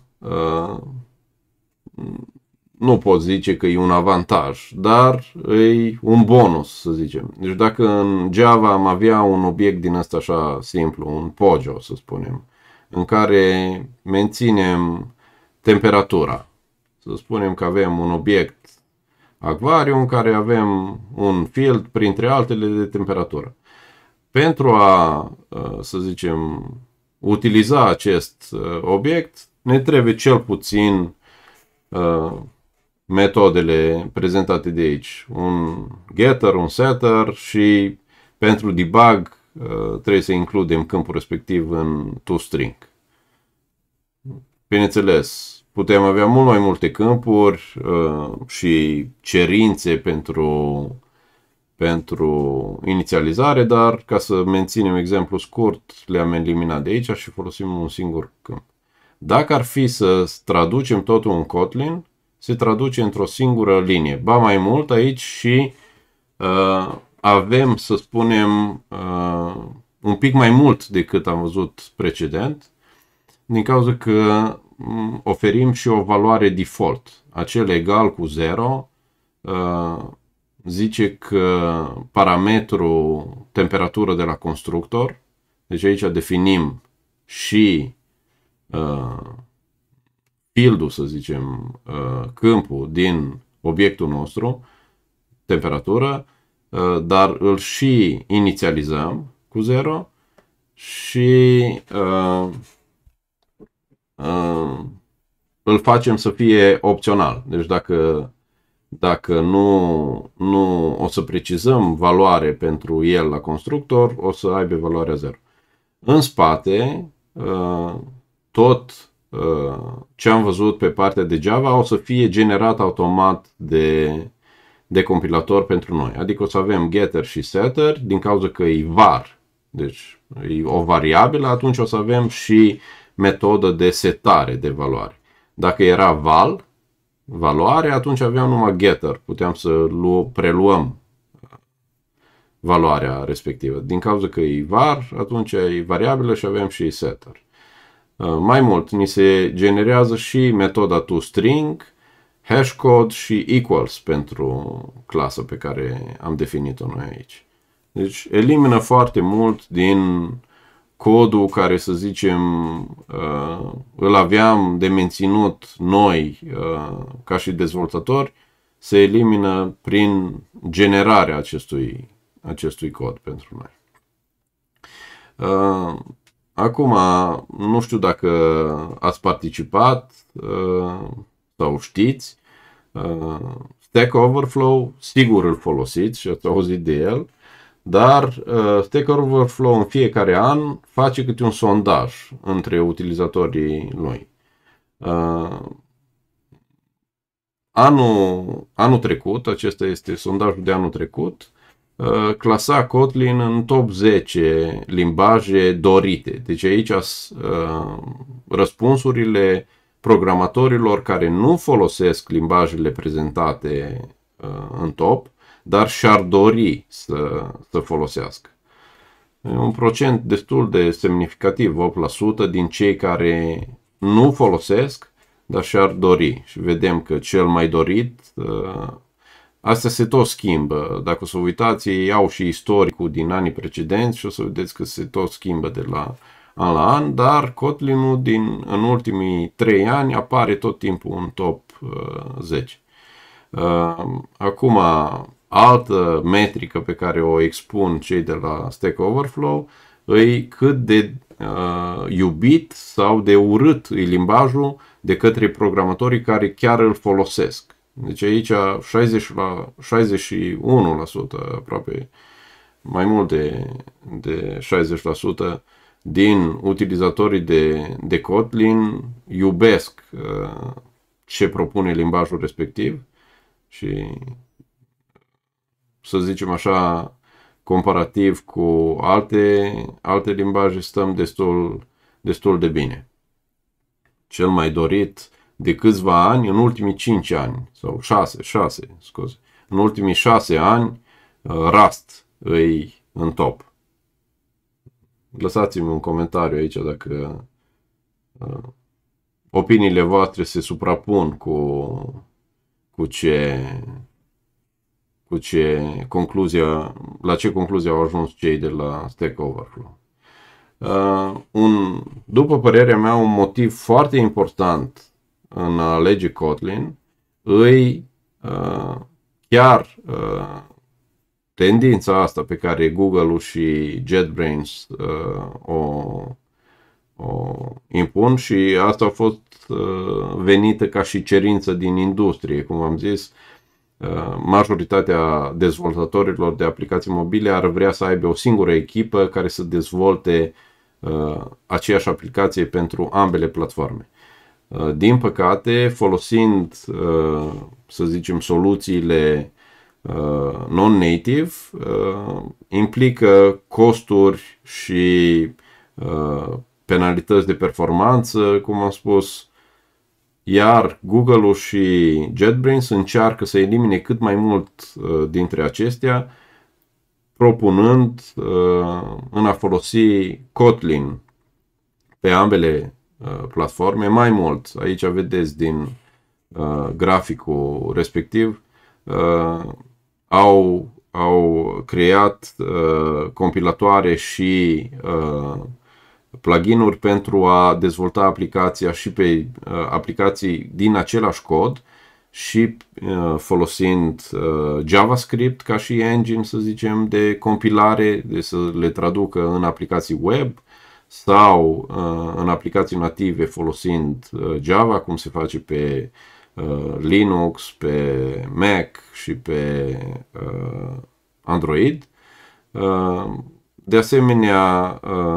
nu pot zice că e un avantaj, dar e un bonus, să zicem. Deci dacă în Java am avea un obiect din ăsta așa simplu, un POJO, să spunem, în care menținem temperatura. Să spunem că avem un obiect acvariu în care avem un field, printre altele, de temperatură. Pentru a, să zicem, utiliza acest obiect, ne trebuie cel puțin metodele prezentate de aici. Un getter, un setter și pentru debug trebuie să includem câmpul respectiv în toString. Bineînțeles, putem avea mult mai multe câmpuri și cerințe pentru inițializare, dar ca să menținem exemplu scurt, le-am eliminat de aici și folosim un singur câmp. Dacă ar fi să traducem totul în Kotlin, se traduce într-o singură linie. Ba mai mult, aici și avem, să spunem, un pic mai mult decât am văzut precedent, din cauza că oferim și o valoare default. Acel egal cu 0 zice că parametrul temperatură de la constructor, deci aici definim și field-ul, să zicem, câmpul din obiectul nostru, temperatură, dar îl și inițializăm cu 0 și îl facem să fie opțional. Deci dacă nu o să precizăm valoare pentru el la constructor, o să aibă valoarea 0. În spate, tot ce am văzut pe partea de Java o să fie generat automat de compilator pentru noi. Adică o să avem getter și setter, din cauza că e var, deci e o variabilă, atunci o să avem și metodă de setare de valoare. Dacă era val, valoare, atunci aveam numai getter, puteam să preluăm valoarea respectivă. Din cauza că e var, atunci e variabilă și avem și setter. Mai mult, ni se generează și metoda toString, hashcode și equals pentru clasa pe care am definit-o noi aici. Deci elimină foarte mult din codul care, să zicem, îl aveam de menținut noi ca și dezvoltatori, se elimină prin generarea acestui cod pentru noi. Acum, nu știu dacă ați participat sau știți, Stack Overflow, sigur îl folosiți și ați auzit de el, Dar Stack Overflow în fiecare an face câte un sondaj între utilizatorii lui. Anul trecut, acesta este sondajul de anul trecut, clasa Kotlin în top 10 limbaje dorite. Deci aici răspunsurile programatorilor care nu folosesc limbajele prezentate în top, dar și-ar dori să folosească. Un procent destul de semnificativ, 8% din cei care nu folosesc, dar și-ar dori. Și vedem că cel mai dorit, astea se tot schimbă. Dacă o să uitați, ei au și istoricul din anii precedenți și o să vedeți că se tot schimbă de la an la an, dar Kotlin-ul în ultimii 3 ani apare tot timpul în top 10. Acum, altă metrică pe care o expun cei de la Stack Overflow e cât de iubit sau de urât e limbajul de către programatorii care chiar îl folosesc. Deci aici 61%, aproape mai mult de 60% din utilizatorii de Kotlin iubesc ce propune limbajul respectiv și, să zicem așa, comparativ cu alte limbaje stăm destul de bine. Cel mai dorit de câțiva ani, în ultimii 5 ani, sau 6, scuze, în ultimii 6 ani, Rust îi în top. Lăsați-mi un comentariu aici dacă opiniile voastre se suprapun cu la ce concluzie au ajuns cei de la Stack Overflow. După părerea mea, un motiv foarte important în a alege Kotlin îi chiar tendința asta pe care Google-ul și JetBrains o impun, și asta a fost venită ca și cerință din industrie. Cum am zis, majoritatea dezvoltatorilor de aplicații mobile ar vrea să aibă o singură echipă care să dezvolte aceeași aplicație pentru ambele platforme. Din păcate, folosind, să zicem, soluțiile non-native, implică costuri și penalități de performanță, cum am spus, iar Google-ul și JetBrains încearcă să elimine cât mai mult dintre acestea, propunând în a folosi Kotlin pe ambele platforme. Mai mult, aici vedeți din graficul respectiv, au creat compilatoare și plugin-uri pentru a dezvolta aplicația și pe aplicații din același cod și folosind JavaScript ca și engine, să zicem, de compilare, de să le traducă în aplicații web, sau în aplicații native folosind Java, cum se face pe Linux, pe Mac și pe Android. De asemenea,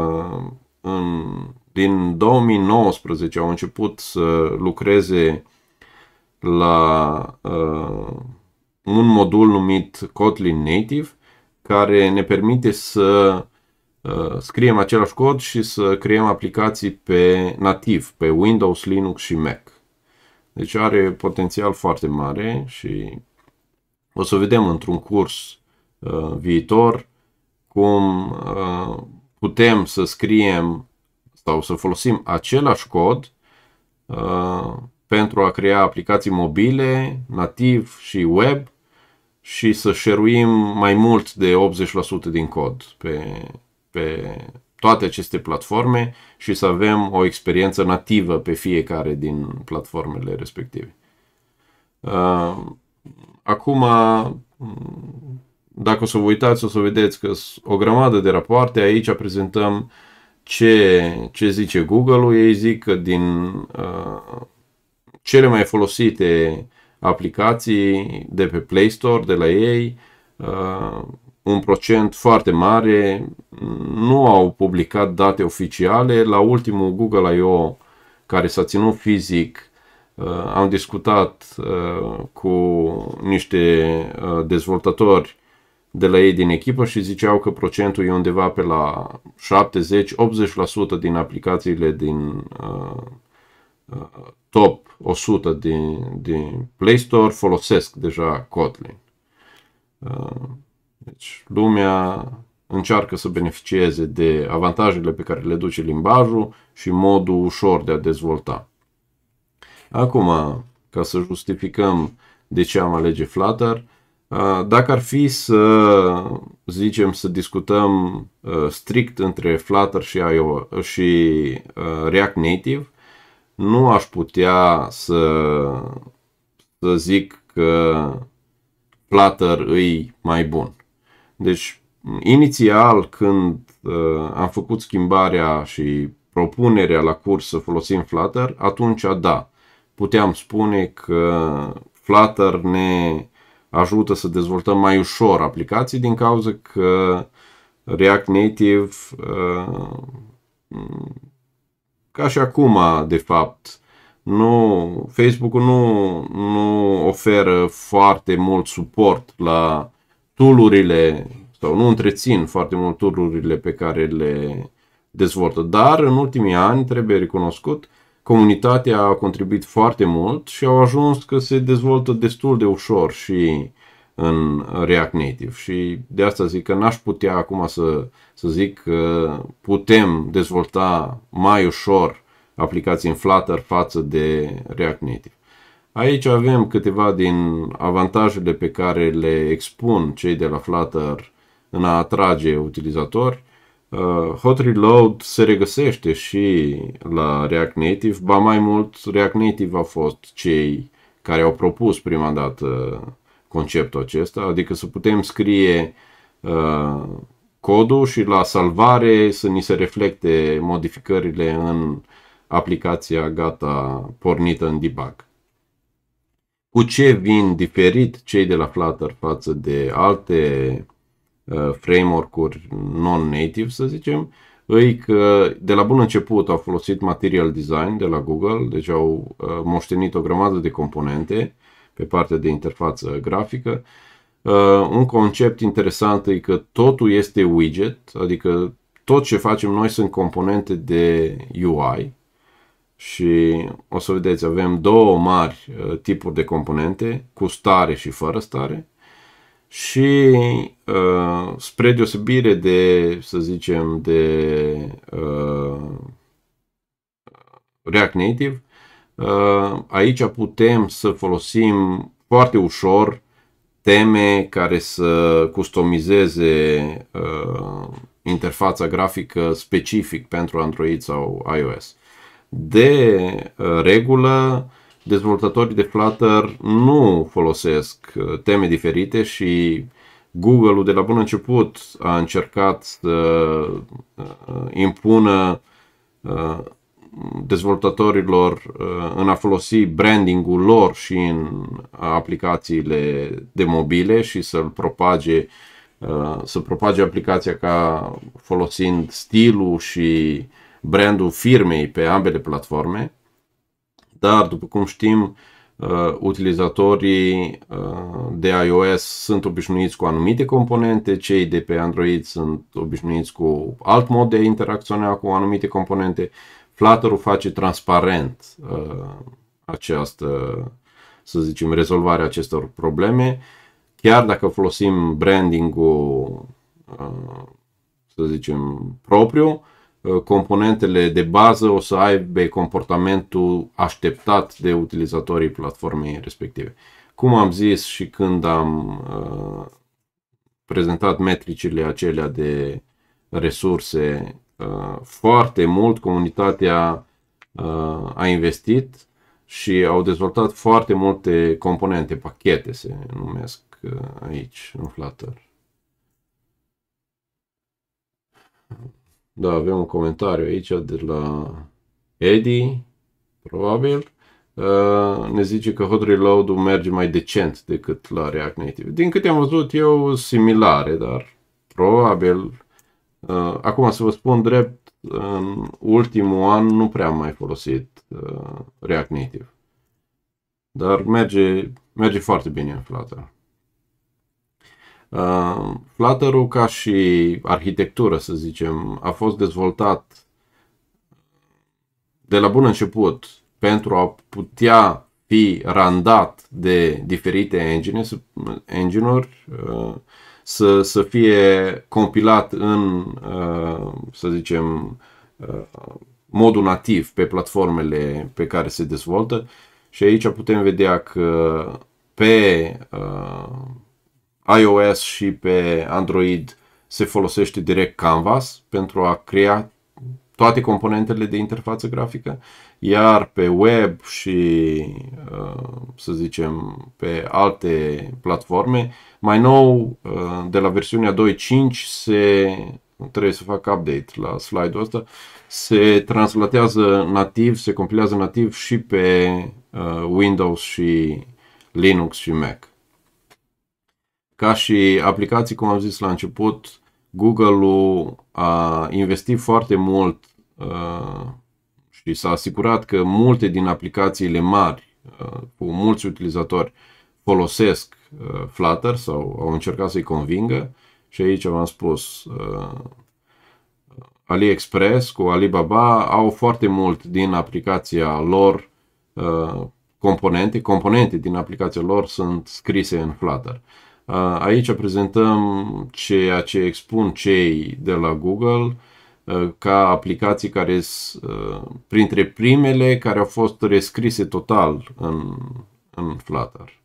din 2019 au început să lucreze la un modul numit Kotlin Native, care ne permite să scriem același cod și să creăm aplicații pe nativ, pe Windows, Linux și Mac. Deci are potențial foarte mare și o să vedem într-un curs viitor cum putem să scriem sau să folosim același cod pentru a crea aplicații mobile, nativ și web, și să share-uim mai mult de 80% din cod pe toate aceste platforme și să avem o experiență nativă pe fiecare din platformele respective. Acum, dacă o să vă uitați, o să vedeți că o grămadă de rapoarte. Aici prezentăm ce zice Google-ul. Ei zic că din cele mai folosite aplicații de pe Play Store, de la ei, un procent foarte mare nu au publicat date oficiale. La ultimul Google I.O. care s-a ținut fizic, am discutat cu niște dezvoltatori de la ei din echipă și ziceau că procentul e undeva pe la 70-80% din aplicațiile din top 100 din Play Store folosesc deja Kotlin. Deci lumea încearcă să beneficieze de avantajele pe care le duce limbajul și modul ușor de a dezvolta. Acum, ca să justificăm de ce am alege Flutter, dacă ar fi să zicem să discutăm strict între Flutter și React Native, nu aș putea să zic că Flutter îi mai bun. Deci, inițial, când am făcut schimbarea și propunerea la curs să folosim Flutter, atunci da, puteam spune că Flutter ne ajută să dezvoltăm mai ușor aplicații din cauza că React Native, ca și acum, de fapt, Facebook-ul nu oferă foarte mult suport la tool-urile sau nu întrețin foarte mult tool-urile pe care le dezvoltă. Dar în ultimii ani, trebuie recunoscut, comunitatea a contribuit foarte mult și au ajuns că se dezvoltă destul de ușor și în React Native. Și de asta zic că n-aș putea acum să zic că putem dezvolta mai ușor aplicații în Flutter față de React Native. Aici avem câteva din avantajele pe care le expun cei de la Flutter în a atrage utilizatori. Hot Reload se regăsește și la React Native, ba mai mult, React Native au fost cei care au propus prima dată conceptul acesta, adică să putem scrie codul și la salvare să ni se reflecte modificările în aplicația gata pornită în debug. Cu ce vin diferit cei de la Flutter față de alte framework-uri non-native, să zicem, îi că de la bun început au folosit Material Design de la Google, deci au moștenit o grămadă de componente pe partea de interfață grafică. Un concept interesant e că totul este widget, adică tot ce facem noi sunt componente de UI și o să vedeți, avem două mari tipuri de componente, cu stare și fără stare. Și spre deosebire de, să zicem, de React Native, aici putem să folosim foarte ușor teme care să customizeze interfața grafică specific pentru Android sau iOS. De regulă, dezvoltatorii de Flutter nu folosesc teme diferite și Google-ul de la bun început a încercat să impună dezvoltatorilor în a folosi branding-ul lor și în aplicațiile de mobile și să propage aplicația ca folosind stilul și brandul firmei pe ambele platforme. Dar, după cum știm, utilizatorii de iOS sunt obișnuiți cu anumite componente, cei de pe Android sunt obișnuiți cu alt mod de a interacționa cu anumite componente. Flutter-ul face transparent această, să zicem, rezolvarea acestor probleme. Chiar dacă folosim branding-ul, să zicem, propriu, componentele de bază o să aibă comportamentul așteptat de utilizatorii platformei respective. Cum am zis și când am prezentat metricile acelea de resurse, foarte mult comunitatea a investit și au dezvoltat foarte multe componente, pachete se numesc aici în Flutter. Da, avem un comentariu aici de la Eddie, probabil. Ne zice că Hot Reload-ul merge mai decent decât la React Native. Din câte am văzut eu, similare, dar Probabil. Acum să vă spun drept, în ultimul an nu prea am mai folosit React Native. Dar merge foarte bine în Flutter. Flutter-ul ca și arhitectură, să zicem, a fost dezvoltat de la bun început pentru a putea fi randat de diferite engine-uri, să fie compilat în, să zicem, modul nativ pe platformele pe care se dezvoltă. Și aici putem vedea că pe iOS și pe Android se folosește direct Canvas pentru a crea toate componentele de interfață grafică, iar pe web și, să zicem, pe alte platforme, mai nou, de la versiunea 2.5 trebuie să fac update la slide-ul ăsta, se translatează nativ, se compilează nativ și pe Windows și Linux și Mac. Ca și aplicații, cum am zis la început, Google-ul a investit foarte mult și s-a asigurat că multe din aplicațiile mari cu mulți utilizatori folosesc Flutter sau au încercat să-i convingă. Și aici v-am spus, AliExpress cu Alibaba au foarte mult din aplicația lor componente din aplicația lor sunt scrise în Flutter. Aici prezentăm ceea ce expun cei de la Google ca aplicații care sunt printre primele care au fost rescrise total în Flutter.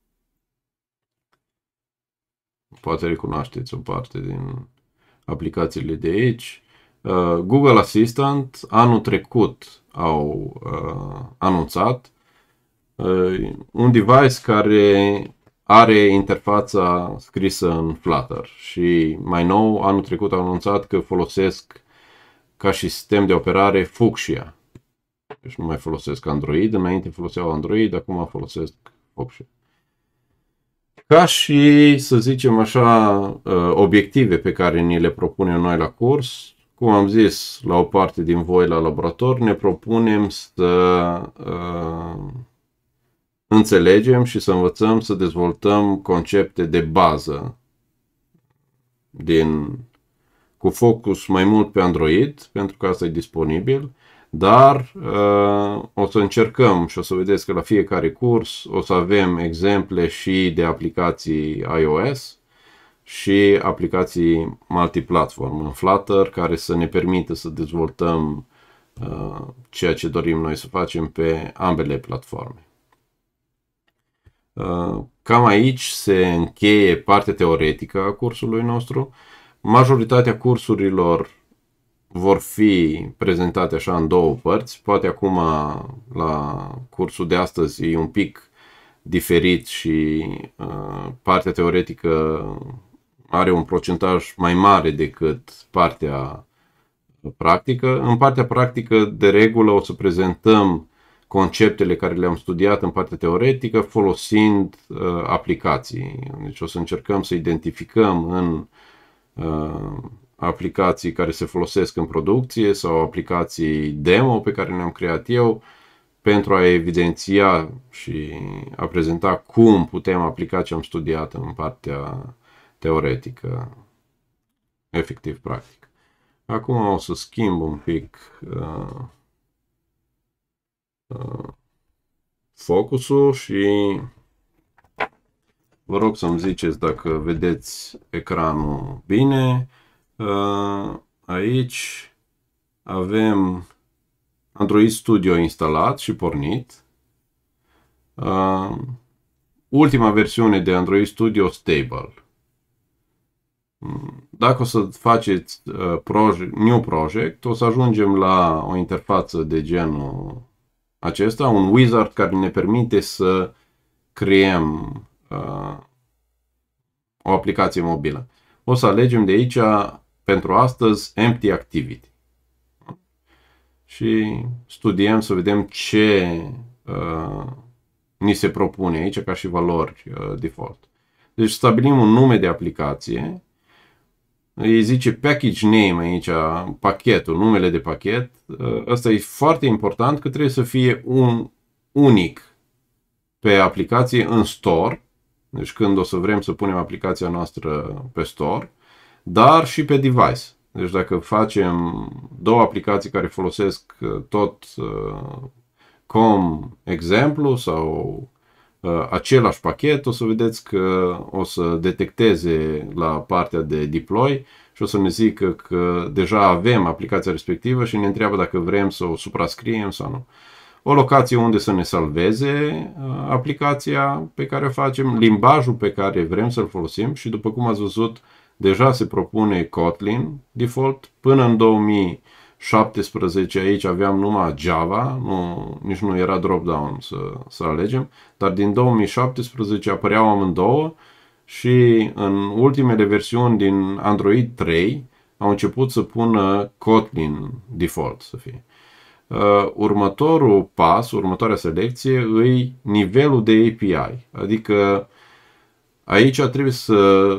Poate recunoașteți o parte din aplicațiile de aici. Google Assistant anul trecut au anunțat un device care are interfața scrisă în Flutter și mai nou anul trecut au anunțat că folosesc ca și sistem de operare Fuchsia. Deci nu mai folosesc Android, înainte foloseau Android, acum folosesc Fuchsia. Ca și, să zicem așa, obiective pe care ni le propunem noi la curs, cum am zis la o parte din voi la laborator, ne propunem să înțelegem și să învățăm să dezvoltăm concepte de bază cu focus mai mult pe Android, pentru că asta e disponibil, dar o să încercăm și o să vedeți că la fiecare curs o să avem exemple și de aplicații iOS și aplicații multiplatform în Flutter care să ne permită să dezvoltăm ceea ce dorim noi să facem pe ambele platforme. Cam aici se încheie partea teoretică a cursului nostru. Majoritatea cursurilor vor fi prezentate așa în două părți. Poate acum la cursul de astăzi e un pic diferit și partea teoretică are un procentaj mai mare decât partea practică. În partea practică, de regulă, o să prezentăm conceptele care le-am studiat în partea teoretică folosind aplicații. Deci o să încercăm să identificăm în aplicații care se folosesc în producție sau aplicații demo pe care le-am creat eu pentru a evidenția și a prezenta cum putem aplica ce am studiat în partea teoretică, efectiv practic. Acum o să schimb un pic focusul și vă rog să-mi ziceți dacă vedeți ecranul bine. Aici avem Android Studio instalat și pornit. Ultima versiune de Android Studio Stable. Dacă o să faceți New Project, o să ajungem la o interfață de genul acesta, un wizard care ne permite să creăm o aplicație mobilă. O să alegem de aici, pentru astăzi, Empty Activity. Și studiem să vedem ce ni se propune aici ca și valori default. Deci stabilim un nume de aplicație. îi zice package name aici, pachetul, numele de pachet. Asta e foarte important că trebuie să fie un unic pe aplicație în store, deci când o să vrem să punem aplicația noastră pe store, dar și pe device. Deci dacă facem două aplicații care folosesc tot com exemplu sau același pachet, o să vedeți că o să detecteze la partea de deploy și o să ne zică că deja avem aplicația respectivă și ne întreabă dacă vrem să o suprascriem sau nu. O locație unde să ne salveze aplicația pe care o facem, limbajul pe care vrem să-l folosim și după cum ați văzut, deja se propune Kotlin default. Până în 2017 aici aveam numai Java, nici nu era drop-down să alegem, dar din 2017 apăreau amândouă și în ultimele versiuni din Android 3 au început să pună Kotlin default să fie. Următorul pas, următoarea selecție, îi nivelul de API. Adică aici trebuie să...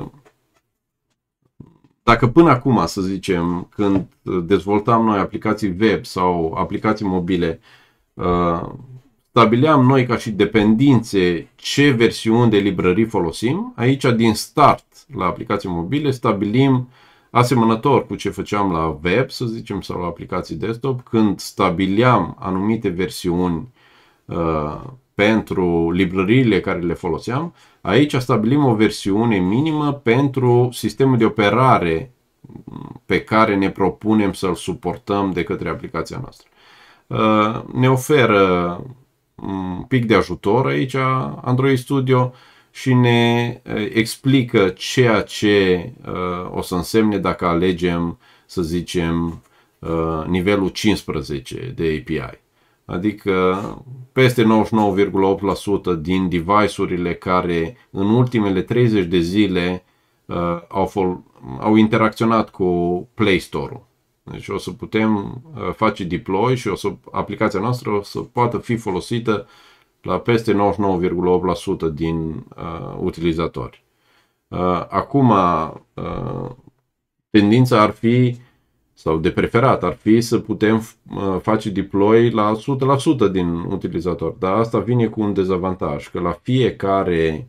Dacă până acum, să zicem, când dezvoltam noi aplicații web sau aplicații mobile, stabileam noi ca și dependințe ce versiuni de librării folosim, aici din start la aplicații mobile stabilim asemănător cu ce făceam la web, să zicem, sau la aplicații desktop, când stabileam anumite versiuni pentru librăriile care le foloseam, aici stabilim o versiune minimă pentru sistemul de operare pe care ne propunem să-l suportăm de către aplicația noastră. Ne oferă un pic de ajutor aici Android Studio și ne explică ceea ce o să însemne dacă alegem, să zicem, nivelul 15 de API. Adică peste 99,8% din device-urile care în ultimele 30 de zile au interacționat cu Play Store-ul. Deci o să putem face deploy și aplicația noastră o să poată fi folosită la peste 99,8% din utilizatori. Acum, tendința ar fi, sau de preferat, ar fi să putem face deploy la 100% din utilizatori, dar asta vine cu un dezavantaj, că la fiecare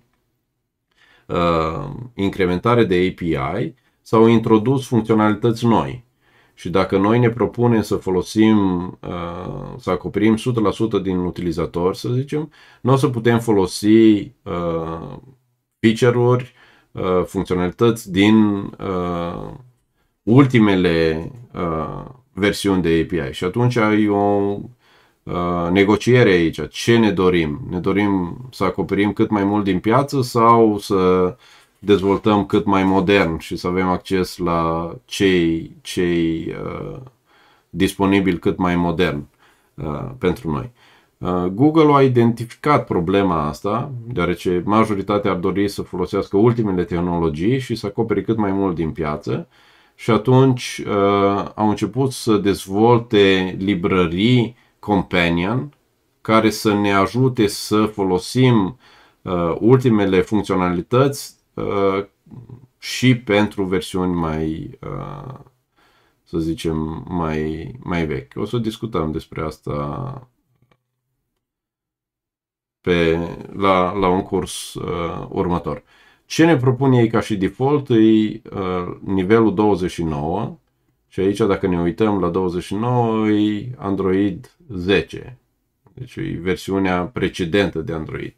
incrementare de API s-au introdus funcționalități noi. Și dacă noi ne propunem să folosim, să acoperim 100% din utilizatori, să zicem, nu o să putem folosi feature-uri, funcționalități din ultimele versiuni de API. Și atunci ai o negociere aici. Ce ne dorim? Ne dorim să acoperim cât mai mult din piață sau să dezvoltăm cât mai modern și să avem acces la cei disponibili cât mai modern pentru noi. Google a identificat problema asta, deoarece majoritatea ar dori să folosească ultimele tehnologii și să acopere cât mai mult din piață și atunci au început să dezvolte librării companion care să ne ajute să folosim ultimele funcționalități și pentru versiuni mai, să zicem, mai vechi. O să discutăm despre asta la un curs următor. Ce ne propun ei ca și default e nivelul 29 și aici dacă ne uităm la 29 e Android 10. Deci e versiunea precedentă de Android.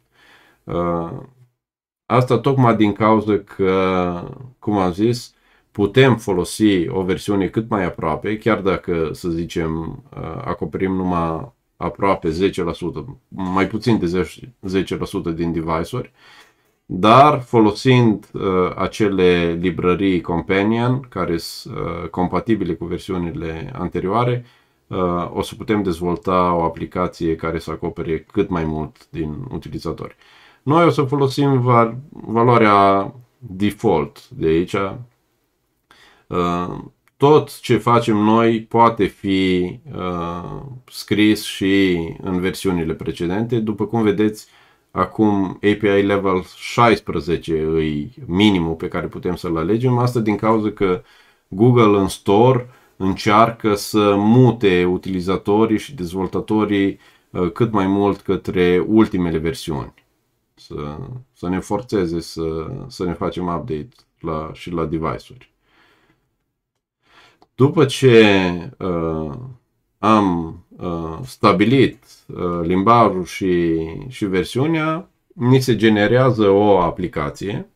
Asta tocmai din cauza că, cum am zis, putem folosi o versiune cât mai aproape, chiar dacă, să zicem, acoperim numai aproape 10%, mai puțin de 10% din device-uri, dar folosind acele librării companion care sunt compatibile cu versiunile anterioare, o să putem dezvolta o aplicație care să acopere cât mai mult din utilizatori. Noi o să folosim valoarea default de aici. Tot ce facem noi poate fi scris și în versiunile precedente. După cum vedeți, Acum API level 16 e minimul pe care putem să-l alegem. Asta din cauza că Google în Store încearcă să mute utilizatorii și dezvoltatorii cât mai mult către ultimele versiuni. Să ne forțeze să ne facem update și la device-uri. După ce am stabilit limbajul și versiunea, mi se generează o aplicație.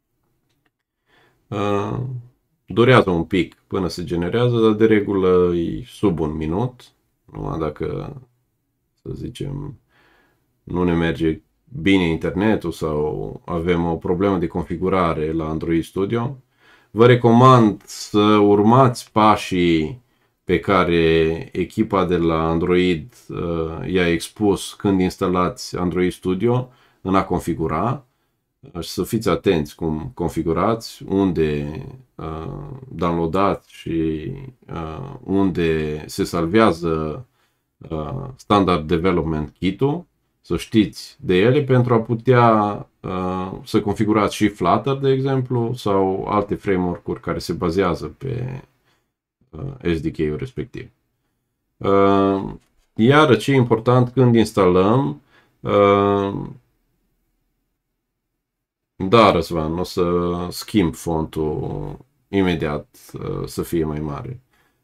Durează un pic până se generează, dar de regulă e sub un minut. Numai dacă, să zicem, nu ne merge bine internetul sau avem o problemă de configurare la Android Studio. Vă recomand să urmați pașii pe care echipa de la Android i-a expus când instalați Android Studio în a configura și să fiți atenți cum configurați, unde downloadați și unde se salvează Standard Development Kit-ul, să știți de ele pentru a putea să configurați și Flutter, de exemplu, sau alte framework-uri care se bazează pe SDK-ul respectiv. Iar ce e important când instalăm, da, Răzvan, o să schimb fontul imediat să fie mai mare.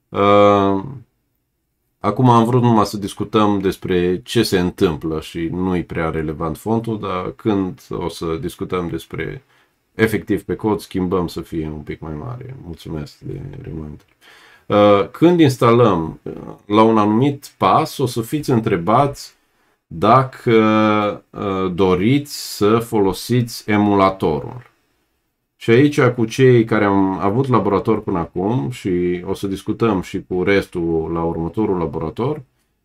Acum am vrut numai să discutăm despre ce se întâmplă și nu-i prea relevant fontul, dar când o să discutăm despre efectiv pe cod, schimbăm să fie un pic mai mare. Mulțumesc de reminder. Când instalăm la un anumit pas, o să fiți întrebați dacă doriți să folosiți emulatorul. Și aici, cu cei care am avut laborator până acum și o să discutăm și cu restul la următorul laborator,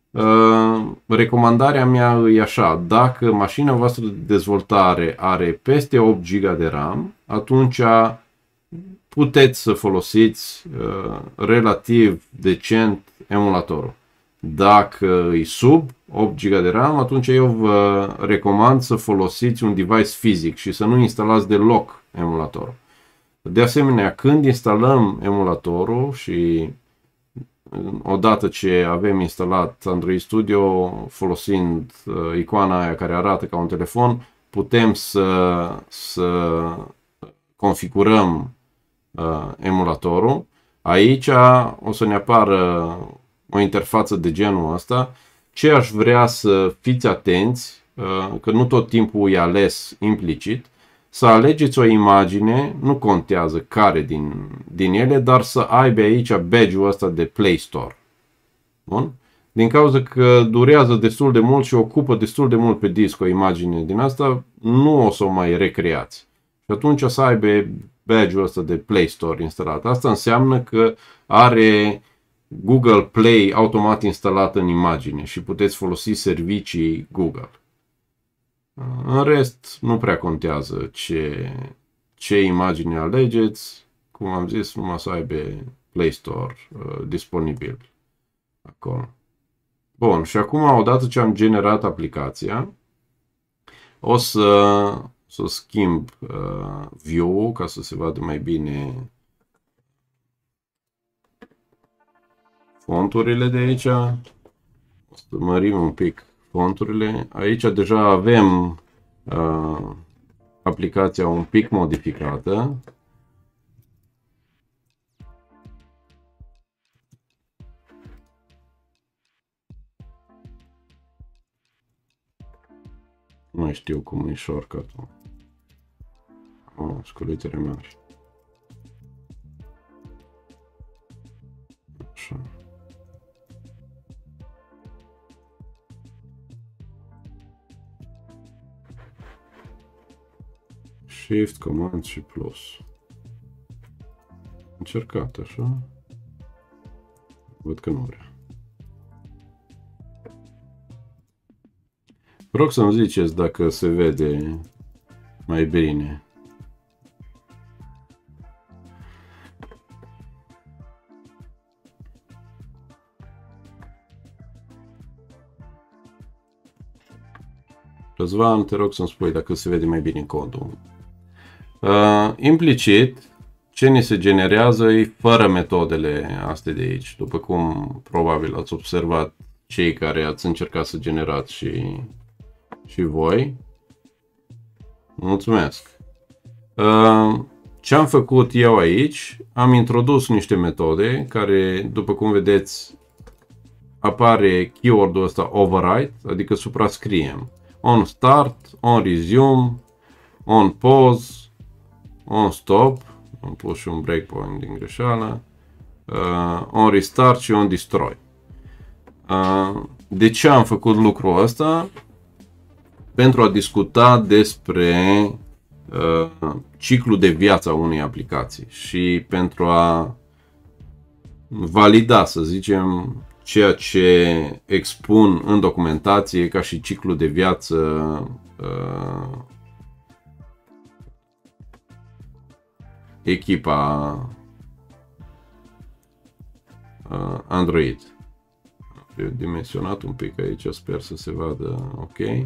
recomandarea mea e așa: dacă mașina voastră de dezvoltare are peste 8 GB de RAM, atunci puteți să folosiți relativ decent emulatorul. Dacă e sub 8 GB de RAM, atunci eu vă recomand să folosiți un device fizic și să nu instalați deloc emulatorul. De asemenea, când instalăm emulatorul și odată ce avem instalat Android Studio, folosind icoana aia care arată ca un telefon, putem să configurăm emulatorul. Aici o să ne apară o interfață de genul ăsta. Ce aș vrea să fiți atenți, că nu tot timpul e ales implicit, să alegeți o imagine, nu contează care din ele, dar să aibă aici badge-ul ăsta de Play Store. Bun? Din cauza că durează destul de mult și ocupă destul de mult pe disc o imagine din asta, nu o să o mai recreați. Și atunci o să aibă badge-ul ăsta de Play Store instalat. Asta înseamnă că are Google Play automat instalat în imagine și puteți folosi servicii Google. În rest, nu prea contează ce imagine alegeți. Cum am zis, numai să aibă Play Store disponibil acolo. Bun, și acum, odată ce am generat aplicația, o să schimb view-ul ca să se vadă mai bine fonturile de aici. O să mărim un pic fonturile. Aici deja avem aplicația un pic modificată. Nu mai știu cum e shortcut-ul. Sculițele mari. Așa. Shift, Command și Plus. Încercat așa. Văd că nu vrea. Rog să-mi ziceți dacă se vede mai bine. Răzvan, te rog să-mi spui dacă se vede mai bine codul. Implicit, ce ni se generează e fără metodele astea de aici, după cum probabil ați observat cei care ați încercat să generați și voi. Mulțumesc! Ce am făcut eu aici, am introdus niște metode care, după cum vedeți, apare keyword-ul ăsta override, adică suprascriem on start, on resume, on pause, on stop, am pus și un breakpoint din greșeală, on restart și on destroy. De ce am făcut lucrul ăsta? Pentru a discuta despre ciclul de viață a unei aplicații și pentru a valida, să zicem, ceea ce expun în documentație ca și ciclu de viață echipa Android. Eu dimensionat un pic aici, sper să se vadă ok.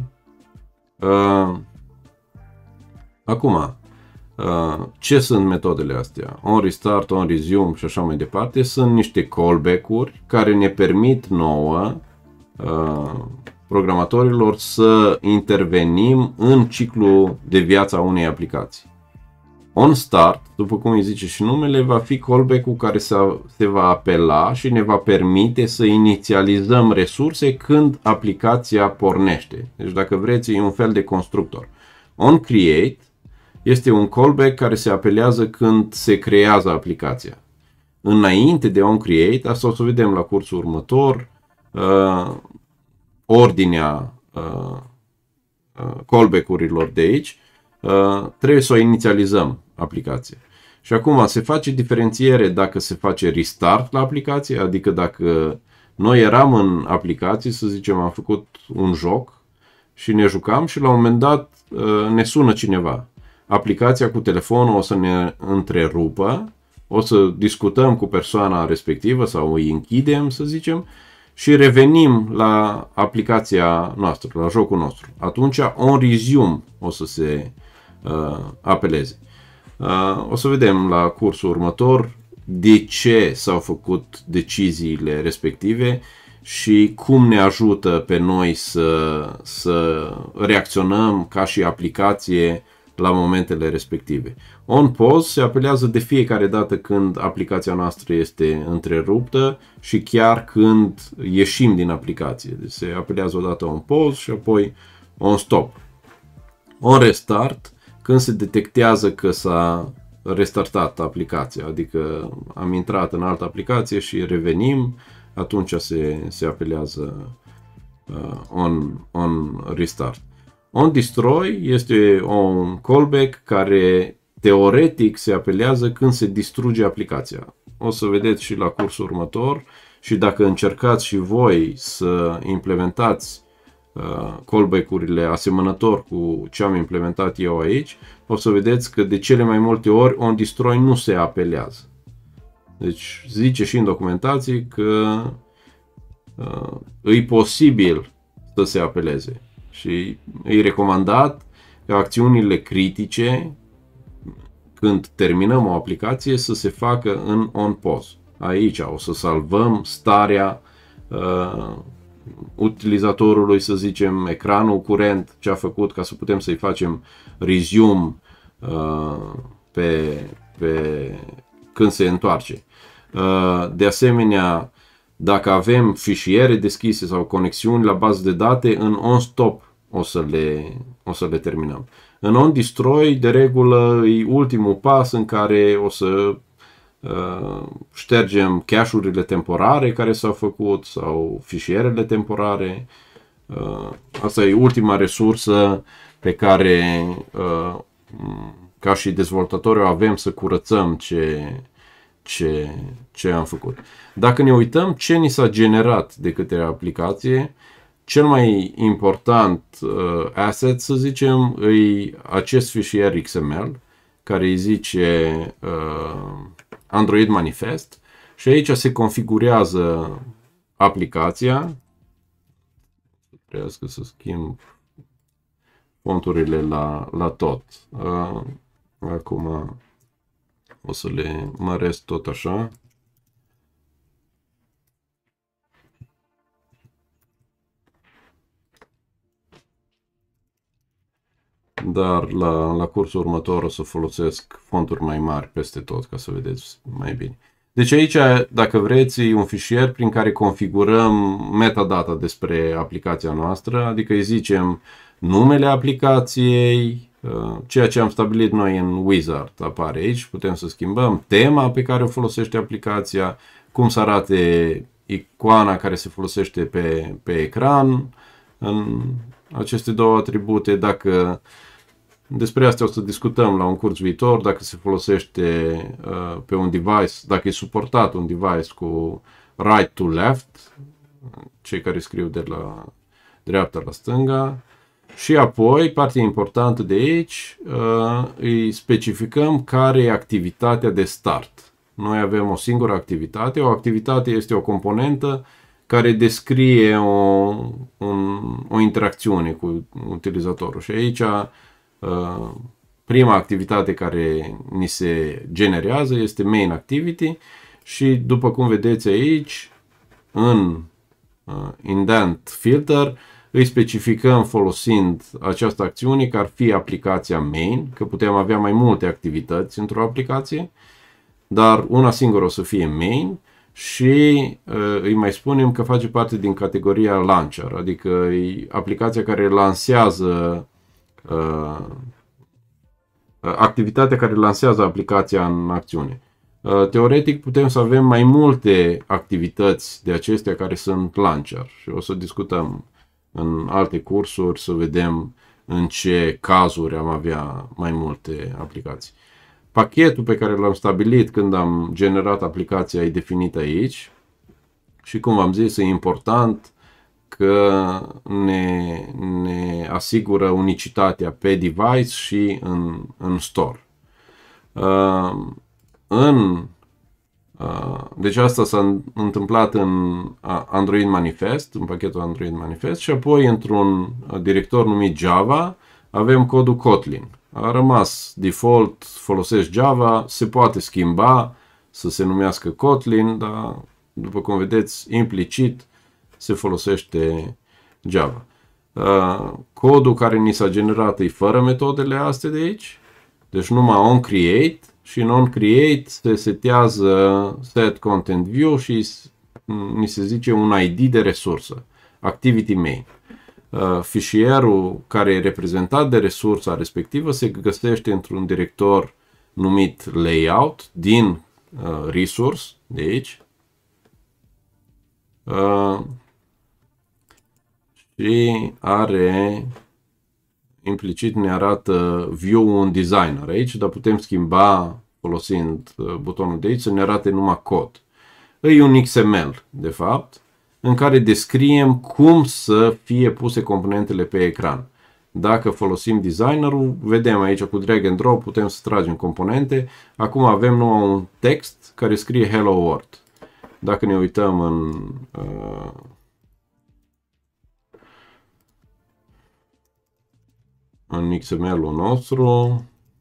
Acum, ce sunt metodele astea? On restart, on resume și așa mai departe. Sunt niște callback-uri care ne permit nouă, programatorilor, să intervenim în ciclul de viață a unei aplicații. On start, după cum îi zice și numele, va fi callback-ul care se va apela și ne va permite să inițializăm resurse când aplicația pornește. Deci dacă vreți, e un fel de constructor. On create este un callback care se apelează când se creează aplicația. Înainte de on create, asta o să vedem la cursul următor, ordinea callback-urilor de aici, trebuie să o inițializăm aplicația. Și acum se face diferențiere dacă se face restart la aplicație, adică dacă noi eram în aplicație, să zicem am făcut un joc și ne jucam și la un moment dat ne sună cineva. Aplicația cu telefonul o să ne întrerupă, o să discutăm cu persoana respectivă sau îi închidem, să zicem, și revenim la aplicația noastră, la jocul nostru. Atunci on resume o să se apeleze. O să vedem la cursul următor de ce s-au făcut deciziile respective și cum ne ajută pe noi să reacționăm ca și aplicație la momentele respective. On pause se apelează de fiecare dată când aplicația noastră este întreruptă și chiar când ieșim din aplicație. Deci se apelează odată on pause și apoi on stop. On restart când se detectează că s-a restartat aplicația, adică am intrat în altă aplicație și revenim, atunci se apelează on restart. On destroy este un callback care teoretic se apelează când se distruge aplicația. O să vedeți și la cursul următor și dacă încercați și voi să implementați callback-urile asemănător cu ce am implementat eu aici, o să vedeți că de cele mai multe ori on destroy nu se apelează. Deci zice și în documentație că e posibil să se apeleze și e recomandat ca acțiunile critice când terminăm o aplicație să se facă în on pause. Aici o să salvăm starea utilizatorului, să zicem, ecranul curent, ce a făcut, ca să putem să-i facem resume când se întoarce. De asemenea, dacă avem fișiere deschise sau conexiuni la bază de date, în on-stop o să le terminăm. În on-destroy, de regulă, e ultimul pas în care o să ștergem cache-urile temporare care s-au făcut sau fișierele temporare. Asta e ultima resursă pe care ca și dezvoltatori o avem să curățăm ce am făcut. Dacă ne uităm ce ni s-a generat de către aplicație, cel mai important asset, să zicem, e acest fișier XML care îi zice Android Manifest și aici se configurează aplicația. Trebuie să schimb fonturile la tot. Acum o să le măresc tot așa. Dar la cursul următor o să folosesc fonturi mai mari peste tot ca să vedeți mai bine. Deci aici, dacă vreți, e un fișier prin care configurăm metadata despre aplicația noastră, adică îi zicem numele aplicației, ceea ce am stabilit noi în Wizard apare aici, putem să schimbăm tema pe care o folosește aplicația, cum să arate icoana care se folosește pe ecran, în aceste două atribute. Dacă despre astea o să discutăm la un curs viitor, dacă se folosește pe un device, dacă e suportat un device cu right to left, cei care scriu de la dreapta la stânga. Și apoi, partea importantă de aici, îi specificăm care e activitatea de start. Noi avem o singură activitate. O activitate este o componentă care descrie o interacțiune cu utilizatorul. Și aici prima activitate care ni se generează este main activity și după cum vedeți aici, în indent filter, îi specificăm folosind această acțiune că ar fi aplicația main, că putem avea mai multe activități într-o aplicație, dar una singură o să fie main și îi mai spunem că face parte din categoria launcher, adică e aplicația care lansează activitatea care lansează aplicația în acțiune. Teoretic putem să avem mai multe activități de acestea care sunt launcher și o să discutăm în alte cursuri să vedem în ce cazuri am avea mai multe aplicații. Pachetul pe care l-am stabilit când am generat aplicația e definit aici și cum v-am zis, e important că ne asigură unicitatea pe device și în store. Deci asta s-a întâmplat în Android Manifest, în pachetul Android Manifest și apoi într-un director numit Java avem codul Kotlin. A rămas default, folosesc Java, se poate schimba să se numească Kotlin, dar după cum vedeți, implicit se folosește Java. Codul care ni s-a generat e fără metodele astea de aici, deci numai onCreate și în onCreate se setează setContentView și ni se zice un ID de resursă, activity main. Fișierul care e reprezentat de resursa respectivă se găsește într-un director numit layout din resource, de aici. Și are, implicit ne arată view un designer aici, dar putem schimba folosind butonul de aici să ne arate numai cod. E un XML, de fapt, în care descriem cum să fie puse componentele pe ecran. Dacă folosim designerul, vedem aici cu drag and drop, putem să tragem componente. Acum avem numai un text care scrie Hello World. Dacă ne uităm în XML-ul nostru,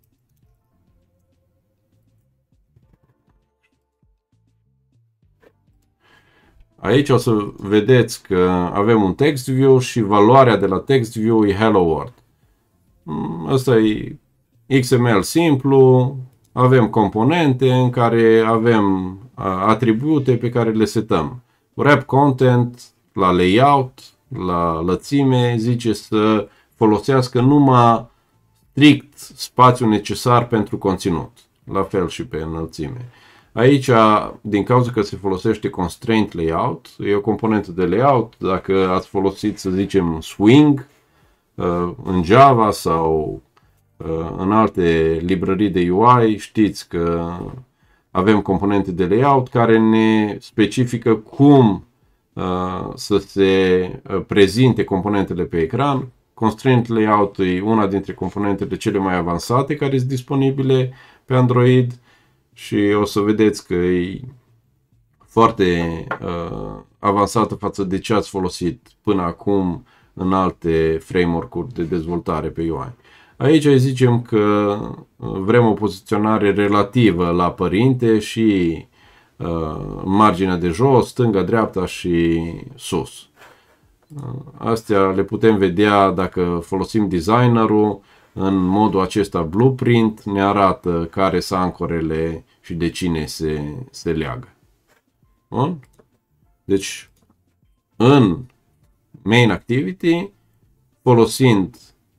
aici o să vedeți că avem un text view și valoarea de la text view e Hello World. Asta e XML simplu, avem componente în care avem atribute pe care le setăm. Wrap content, la layout, la lățime, zice să folosească numai strict spațiul necesar pentru conținut. La fel și pe înălțime. Aici, din cauza că se folosește constraint layout, e o componentă de layout. Dacă ați folosit, să zicem, Swing în Java sau în alte librării de UI, știți că avem componente de layout care ne specifică cum să se prezinte componentele pe ecran. Constraint layout e una dintre componentele cele mai avansate care sunt disponibile pe Android și o să vedeți că e foarte avansată față de ce ați folosit până acum în alte framework-uri de dezvoltare pe UI. Aici zicem că vrem o poziționare relativă la părinte și marginea de jos, stânga, dreapta și sus. Astea le putem vedea dacă folosim designerul în modul acesta blueprint, ne arată care sunt ancorele și de cine se leagă. Bun? Deci, în main activity, folosind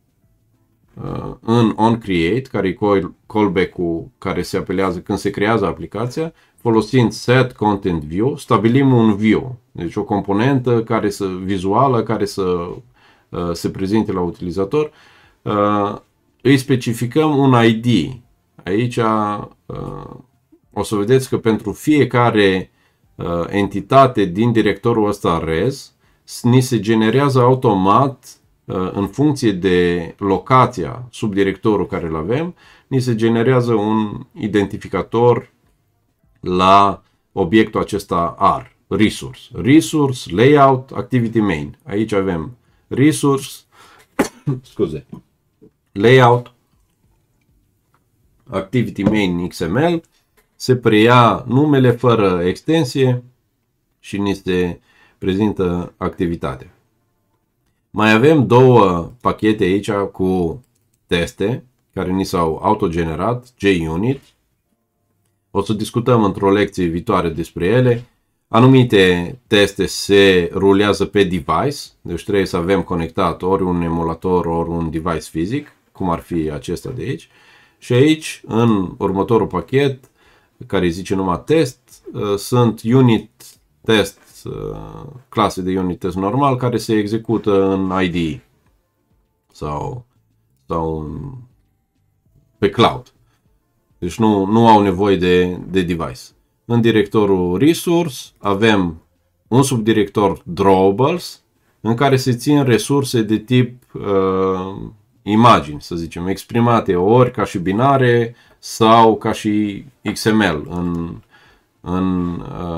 în onCreate, care e callback-ul care se apelează când se creează aplicația, folosind setContentView, stabilim un view, deci o componentă vizuală care să se prezinte la utilizator. Îi specificăm un ID. Aici o să vedeți că pentru fiecare entitate din directorul ăsta res, ni se generează automat, în funcție de locația sub directorul care îl avem, ni se generează un identificator la obiectul acesta R, resource, layout, activity main. Aici avem resource, layout, activity main XML, se preia numele fără extensie și ni se prezintă activitatea. Mai avem două pachete aici cu teste care ni s-au autogenerat, JUnit. O să discutăm într-o lecție viitoare despre ele. Anumite teste se rulează pe device, deci trebuie să avem conectat ori un emulator, ori un device fizic, cum ar fi acesta de aici. Și aici, în următorul pachet, care zice numai test, sunt unit test, clase de unit test normal, care se execută în IDE sau pe cloud. Deci nu au nevoie de device. În directorul resource avem un subdirector drawables în care se țin resurse de tip imagini, să zicem, exprimate ori ca și binare sau ca și XML în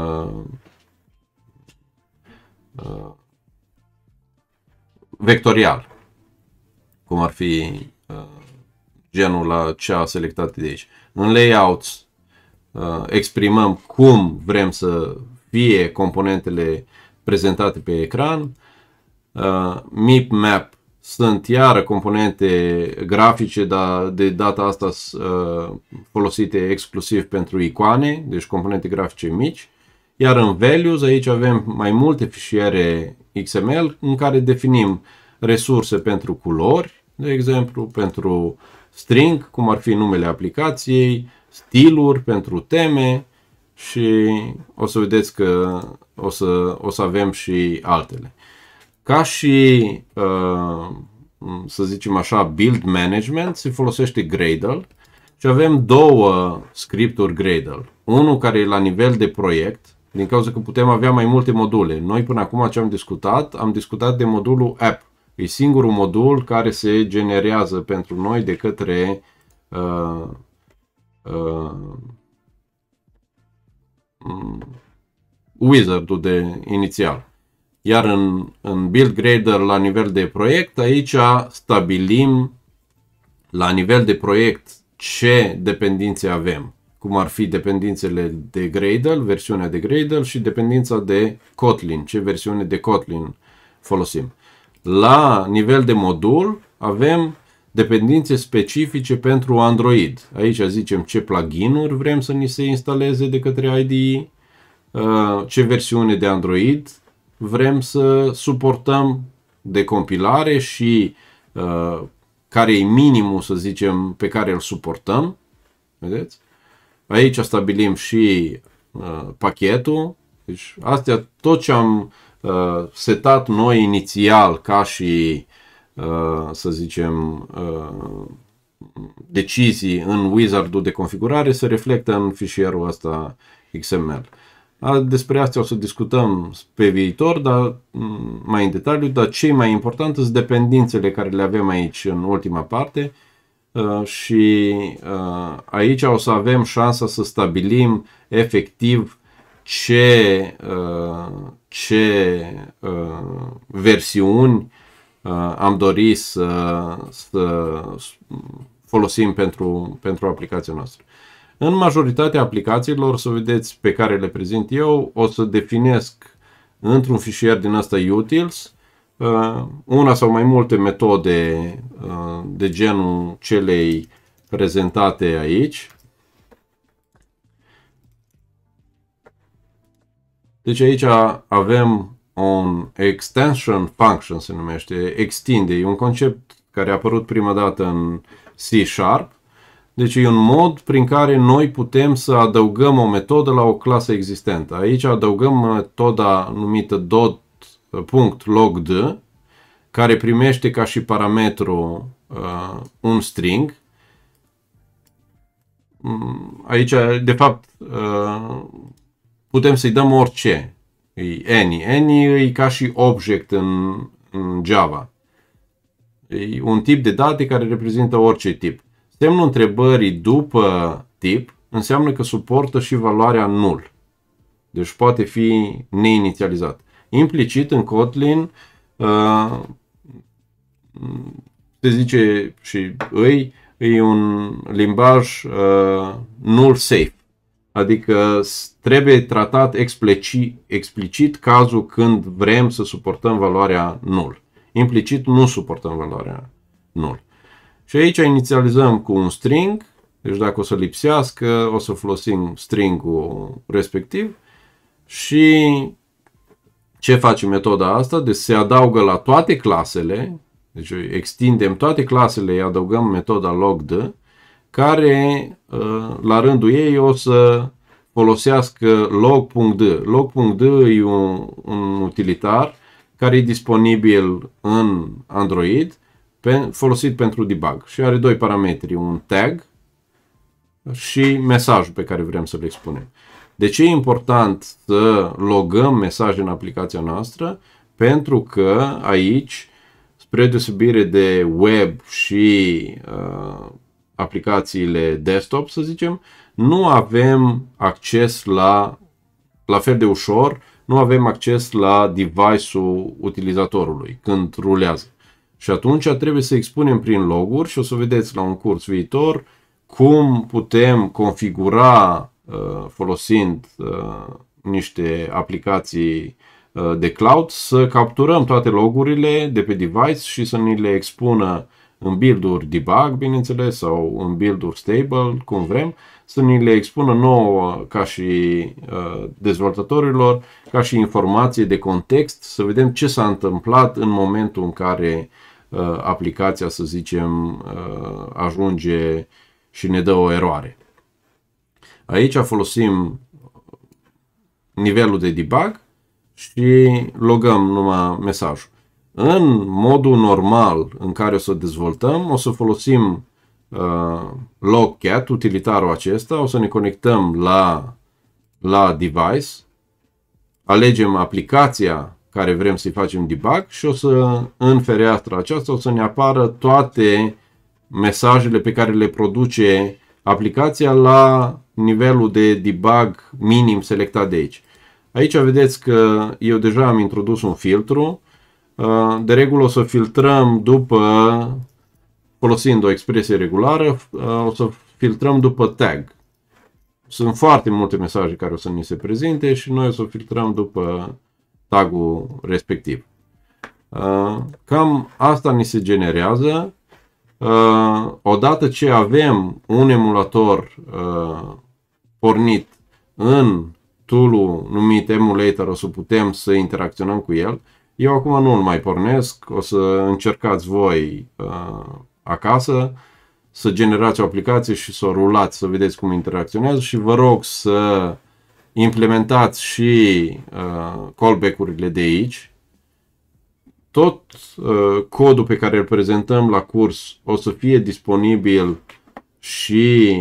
vectorial, cum ar fi genul la ce a selectat de aici. În layouts exprimăm cum vrem să fie componentele prezentate pe ecran. MIP map sunt iară componente grafice, dar de data asta folosite exclusiv pentru icoane, deci componente grafice mici. Iar în values aici avem mai multe fișiere XML în care definim resurse pentru culori, de exemplu, pentru string, cum ar fi numele aplicației, stiluri pentru teme și o să vedeți că o să avem și altele. Ca și, să zicem așa, build management, se folosește Gradle și avem două scripturi Gradle. Unul care e la nivel de proiect, din cauza că putem avea mai multe module. Noi până acum ce am discutat de modulul app. E singurul modul care se generează pentru noi de către wizard-ul de inițial. Iar în Build Gradle la nivel de proiect, aici stabilim la nivel de proiect ce dependențe avem. Cum ar fi dependențele de Gradle, versiunea de Gradle și dependența de Kotlin, ce versiune de Kotlin folosim. La nivel de modul avem dependențe specifice pentru Android. Aici zicem ce plugin-uri vrem să ni se instaleze de către IDE, ce versiune de Android vrem să suportăm de compilare și care e minimul, să zicem, pe care îl suportăm. Vedeți? Aici stabilim și pachetul. Deci astea, tot ce am setat noi inițial ca și, să zicem, decizii în wizard-ul de configurare se reflectă în fișierul ăsta XML. Despre astea o să discutăm pe viitor, dar mai în detaliu, dar cei mai important sunt dependențele care le avem aici în ultima parte și aici o să avem șansa să stabilim efectiv ce versiuni am dorit să folosim pentru aplicația noastră. În majoritatea aplicațiilor, să vedeți, pe care le prezint eu, o să definesc într-un fișier din ăsta utils una sau mai multe metode de genul celei prezentate aici. Deci aici avem un extension function, se numește, extinde, e un concept care a apărut prima dată în C#. Deci e un mod prin care noi putem să adăugăm o metodă la o clasă existentă. Aici adăugăm metoda numită .logd, care primește ca și parametru un string. Aici, de fapt, putem să-i dăm orice. E any e ca și object în Java. E un tip de date care reprezintă orice tip. Semnul întrebării după tip înseamnă că suportă și valoarea null. Deci poate fi neinițializat. Implicit în Kotlin se zice și e un limbaj null safe. Adică trebuie tratat explicit cazul când vrem să suportăm valoarea null. Implicit nu suportăm valoarea null. Și aici inițializăm cu un string, deci dacă o să lipsească, o să folosim stringul respectiv. Și ce face metoda asta? Deci se adaugă la toate clasele, deci extindem toate clasele, îi adăugăm metoda logd, care la rândul ei o să folosească log.d. Log.d e un utilitar care e disponibil în Android, folosit pentru debug și are doi parametri, un tag și mesajul pe care vrem să-l expunem. De ce e important să logăm mesaje în aplicația noastră? Pentru că aici, spre deosebire de web și aplicațiile desktop, să zicem, nu avem acces la fel de ușor, nu avem acces la device-ul utilizatorului când rulează. Și atunci trebuie să expunem prin loguri și o să vedeți la un curs viitor cum putem configura folosind niște aplicații de cloud să capturăm toate logurile de pe device și să ni le expună în build-uri debug, bineînțeles, sau în build-uri stable, cum vrem, să ni le expună nouă ca și dezvoltatorilor, ca și informație de context, să vedem ce s-a întâmplat în momentul în care aplicația, să zicem, ajunge și ne dă o eroare. Aici folosim nivelul de debug și logăm numai mesajul. În modul normal în care o să dezvoltăm, o să folosim logcat, utilitarul acesta, o să ne conectăm la device, alegem aplicația care vrem să-i facem debug și o să, în fereastra aceasta, o să ne apară toate mesajele pe care le produce aplicația la nivelul de debug minim selectat de aici. Aici vedeți că eu deja am introdus un filtru. De regulă o să filtrăm folosind o expresie regulară, o să filtrăm după tag. Sunt foarte multe mesaje care o să ni se prezinte și noi o să filtrăm după tagul respectiv. Cam asta ni se generează. Odată ce avem un emulator pornit în tool-ul numit emulator, o să putem să interacționăm cu el. Eu acum nu îl mai pornesc, o să încercați voi acasă să generați o aplicație și să o rulați, să vedeți cum interacționează și vă rog să implementați și callback-urile de aici. Tot codul pe care îl prezentăm la curs o să fie disponibil și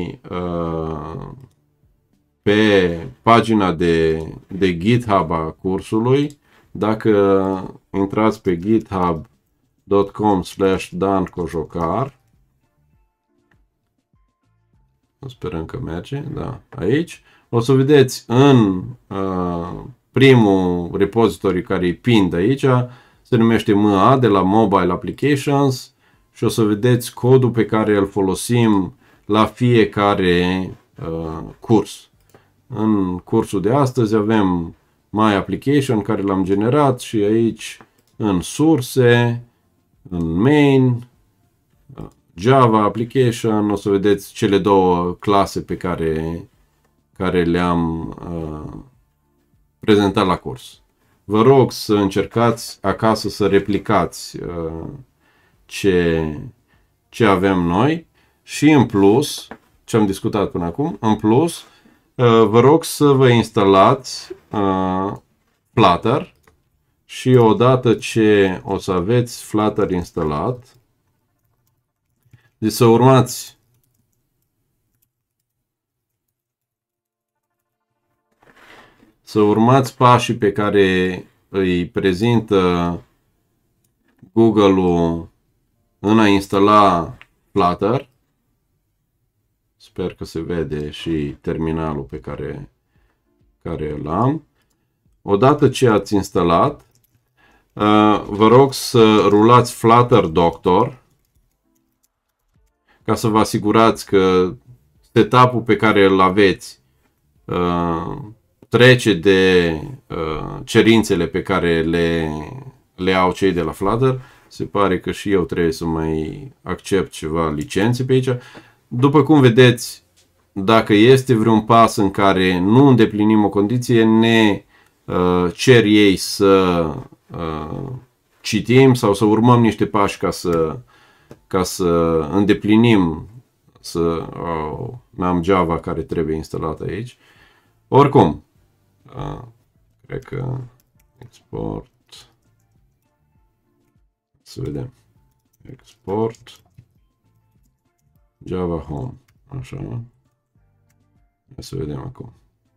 pe pagina de GitHub a cursului. Dacă intrați pe github.com/dancojocar, sperăm că merge, da, aici, o să vedeți în primul repository care e pinned aici, se numește MA, de la Mobile Applications, și o să vedeți codul pe care îl folosim la fiecare curs. În cursul de astăzi avem My Application care l-am generat și aici în surse, în main, Java Application, o să vedeți cele două clase pe care le-am prezentat la curs. Vă rog să încercați acasă să replicați ce avem noi și în plus, ce am discutat până acum, în plus, vă rog să vă instalați Flutter și odată ce o să aveți Flutter instalat, deci să urmați pașii pe care îi prezintă Google-ul în a instala Flutter. Sper că se vede și terminalul pe care îl am. Odată ce ați instalat, vă rog să rulați Flutter Doctor ca să vă asigurați că setup-ul pe care îl aveți trece de cerințele pe care le au cei de la Flutter. Se pare că și eu trebuie să mai accept ceva licențe pe aici. După cum vedeți, dacă este vreun pas în care nu îndeplinim o condiție, ne cer ei să citim sau să urmăm niște pași ca să îndeplinim n-am Java care trebuie instalat aici. Oricum, cred că export, să vedem, export Java Home, așa, să vedem acum.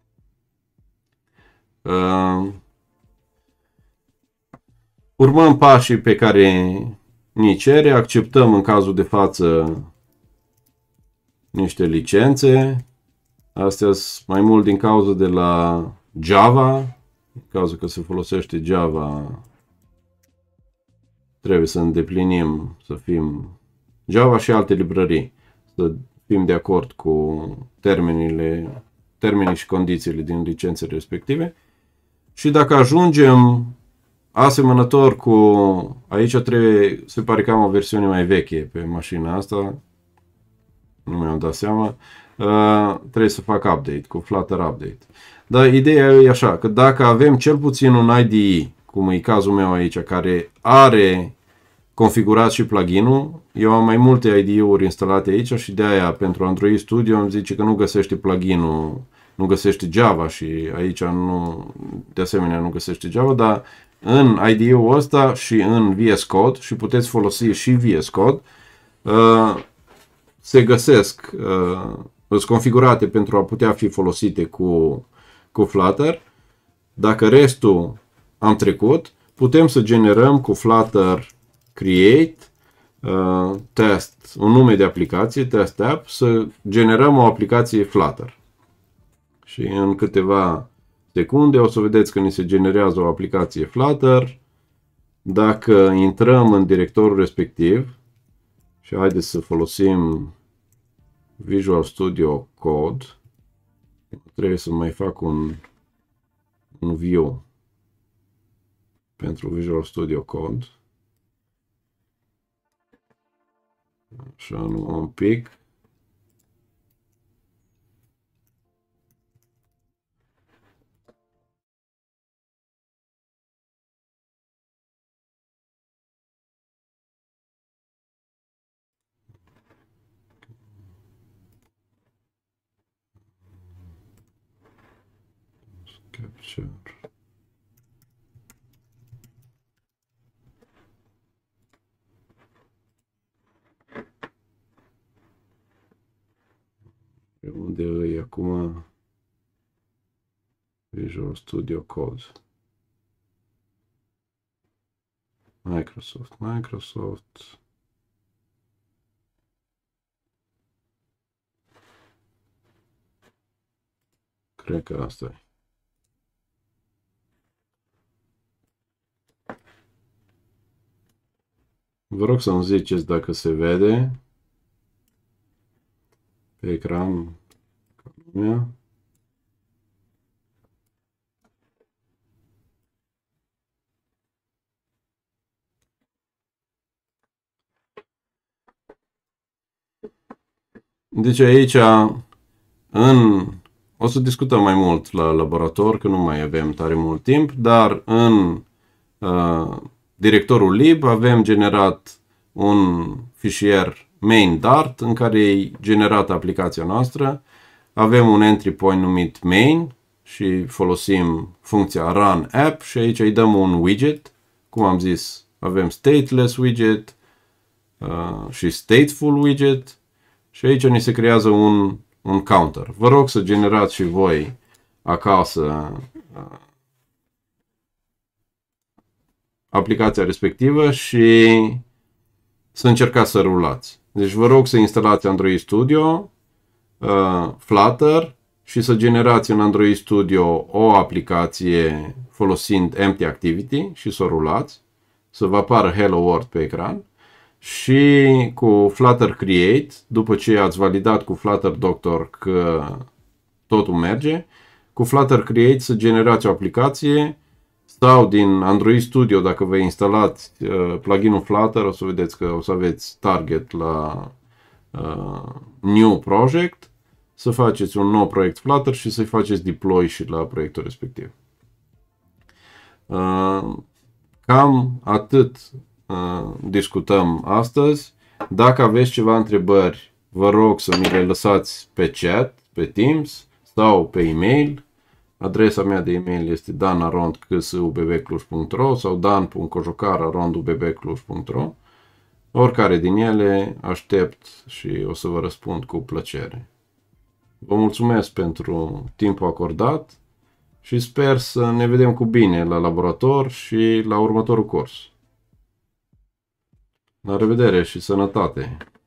Urmăm pașii pe care ni cere, acceptăm în cazul de față niște licențe. Astea sunt mai mult din cauza de la Java, în cazul că se folosește Java, trebuie să îndeplinim, să fim Java și alte librării, să fim de acord cu termenii și condițiile din licențele respective. Și dacă ajungem asemănător cu, aici se pare că am o versiune mai veche pe mașina asta, nu mi-am dat seama, trebuie să fac update, cu Flutter Update. Dar ideea e așa, că dacă avem cel puțin un IDE, cum e cazul meu aici, care are configurat și plugin-ul, eu am mai multe IDE-uri instalate aici și de aia pentru Android Studio îmi zice că nu găsește plugin-ul, nu găsește Java și aici de asemenea nu găsește Java, dar în IDE-ul ăsta și în VS Code, și puteți folosi și VS Code, se găsesc, sunt configurate pentru a putea fi folosite cu Flutter. Dacă restul am trecut, putem să generăm cu Flutter create test, un nume de aplicație, test app, să generăm o aplicație Flutter. Și în câteva secunde o să vedeți că ni se generează o aplicație Flutter. Dacă intrăm în directorul respectiv și haideți să folosim Visual Studio Code, trebuie să mai fac un view pentru Visual Studio Code. Așa, nu un pic. Capture. Unde e acum Visual Studio Code? Microsoft. Cred că asta e. Vă rog să-mi ziceți dacă se vede pe ecran. Deci aici o să discutăm mai mult la laborator, că nu mai avem tare mult timp, dar în directorul lib avem generat un fișier main Dart în care e generată aplicația noastră. Avem un entry point numit main și folosim funcția run app și aici îi dăm un widget. Cum am zis, avem stateless widget și stateful widget și aici ni se creează un counter. Vă rog să generați și voi acasă aplicația respectivă și să încercați să rulați. Deci vă rog să instalați Android Studio, Flutter și să generați în Android Studio o aplicație folosind Empty Activity și să o rulați, să vă apară Hello World pe ecran. Și cu Flutter Create, după ce ați validat cu Flutter Doctor că totul merge, cu Flutter Create să generați o aplicație sau din Android Studio, dacă vă instalați pluginul Flutter, o să vedeți că o să aveți target la New Project, să faceți un nou proiect Flutter și să-i faceți deploy și la proiectul respectiv. Cam atât discutăm astăzi. Dacă aveți ceva întrebări, vă rog să mi le lăsați pe chat, pe Teams sau pe e-mail. Adresa mea de e-mail este dan@ksubcluj.ro sau dan.cojocar@ubbcluj.ro. Oricare din ele aștept și o să vă răspund cu plăcere. Vă mulțumesc pentru timpul acordat și sper să ne vedem cu bine la laborator și la următorul curs. La revedere și sănătate!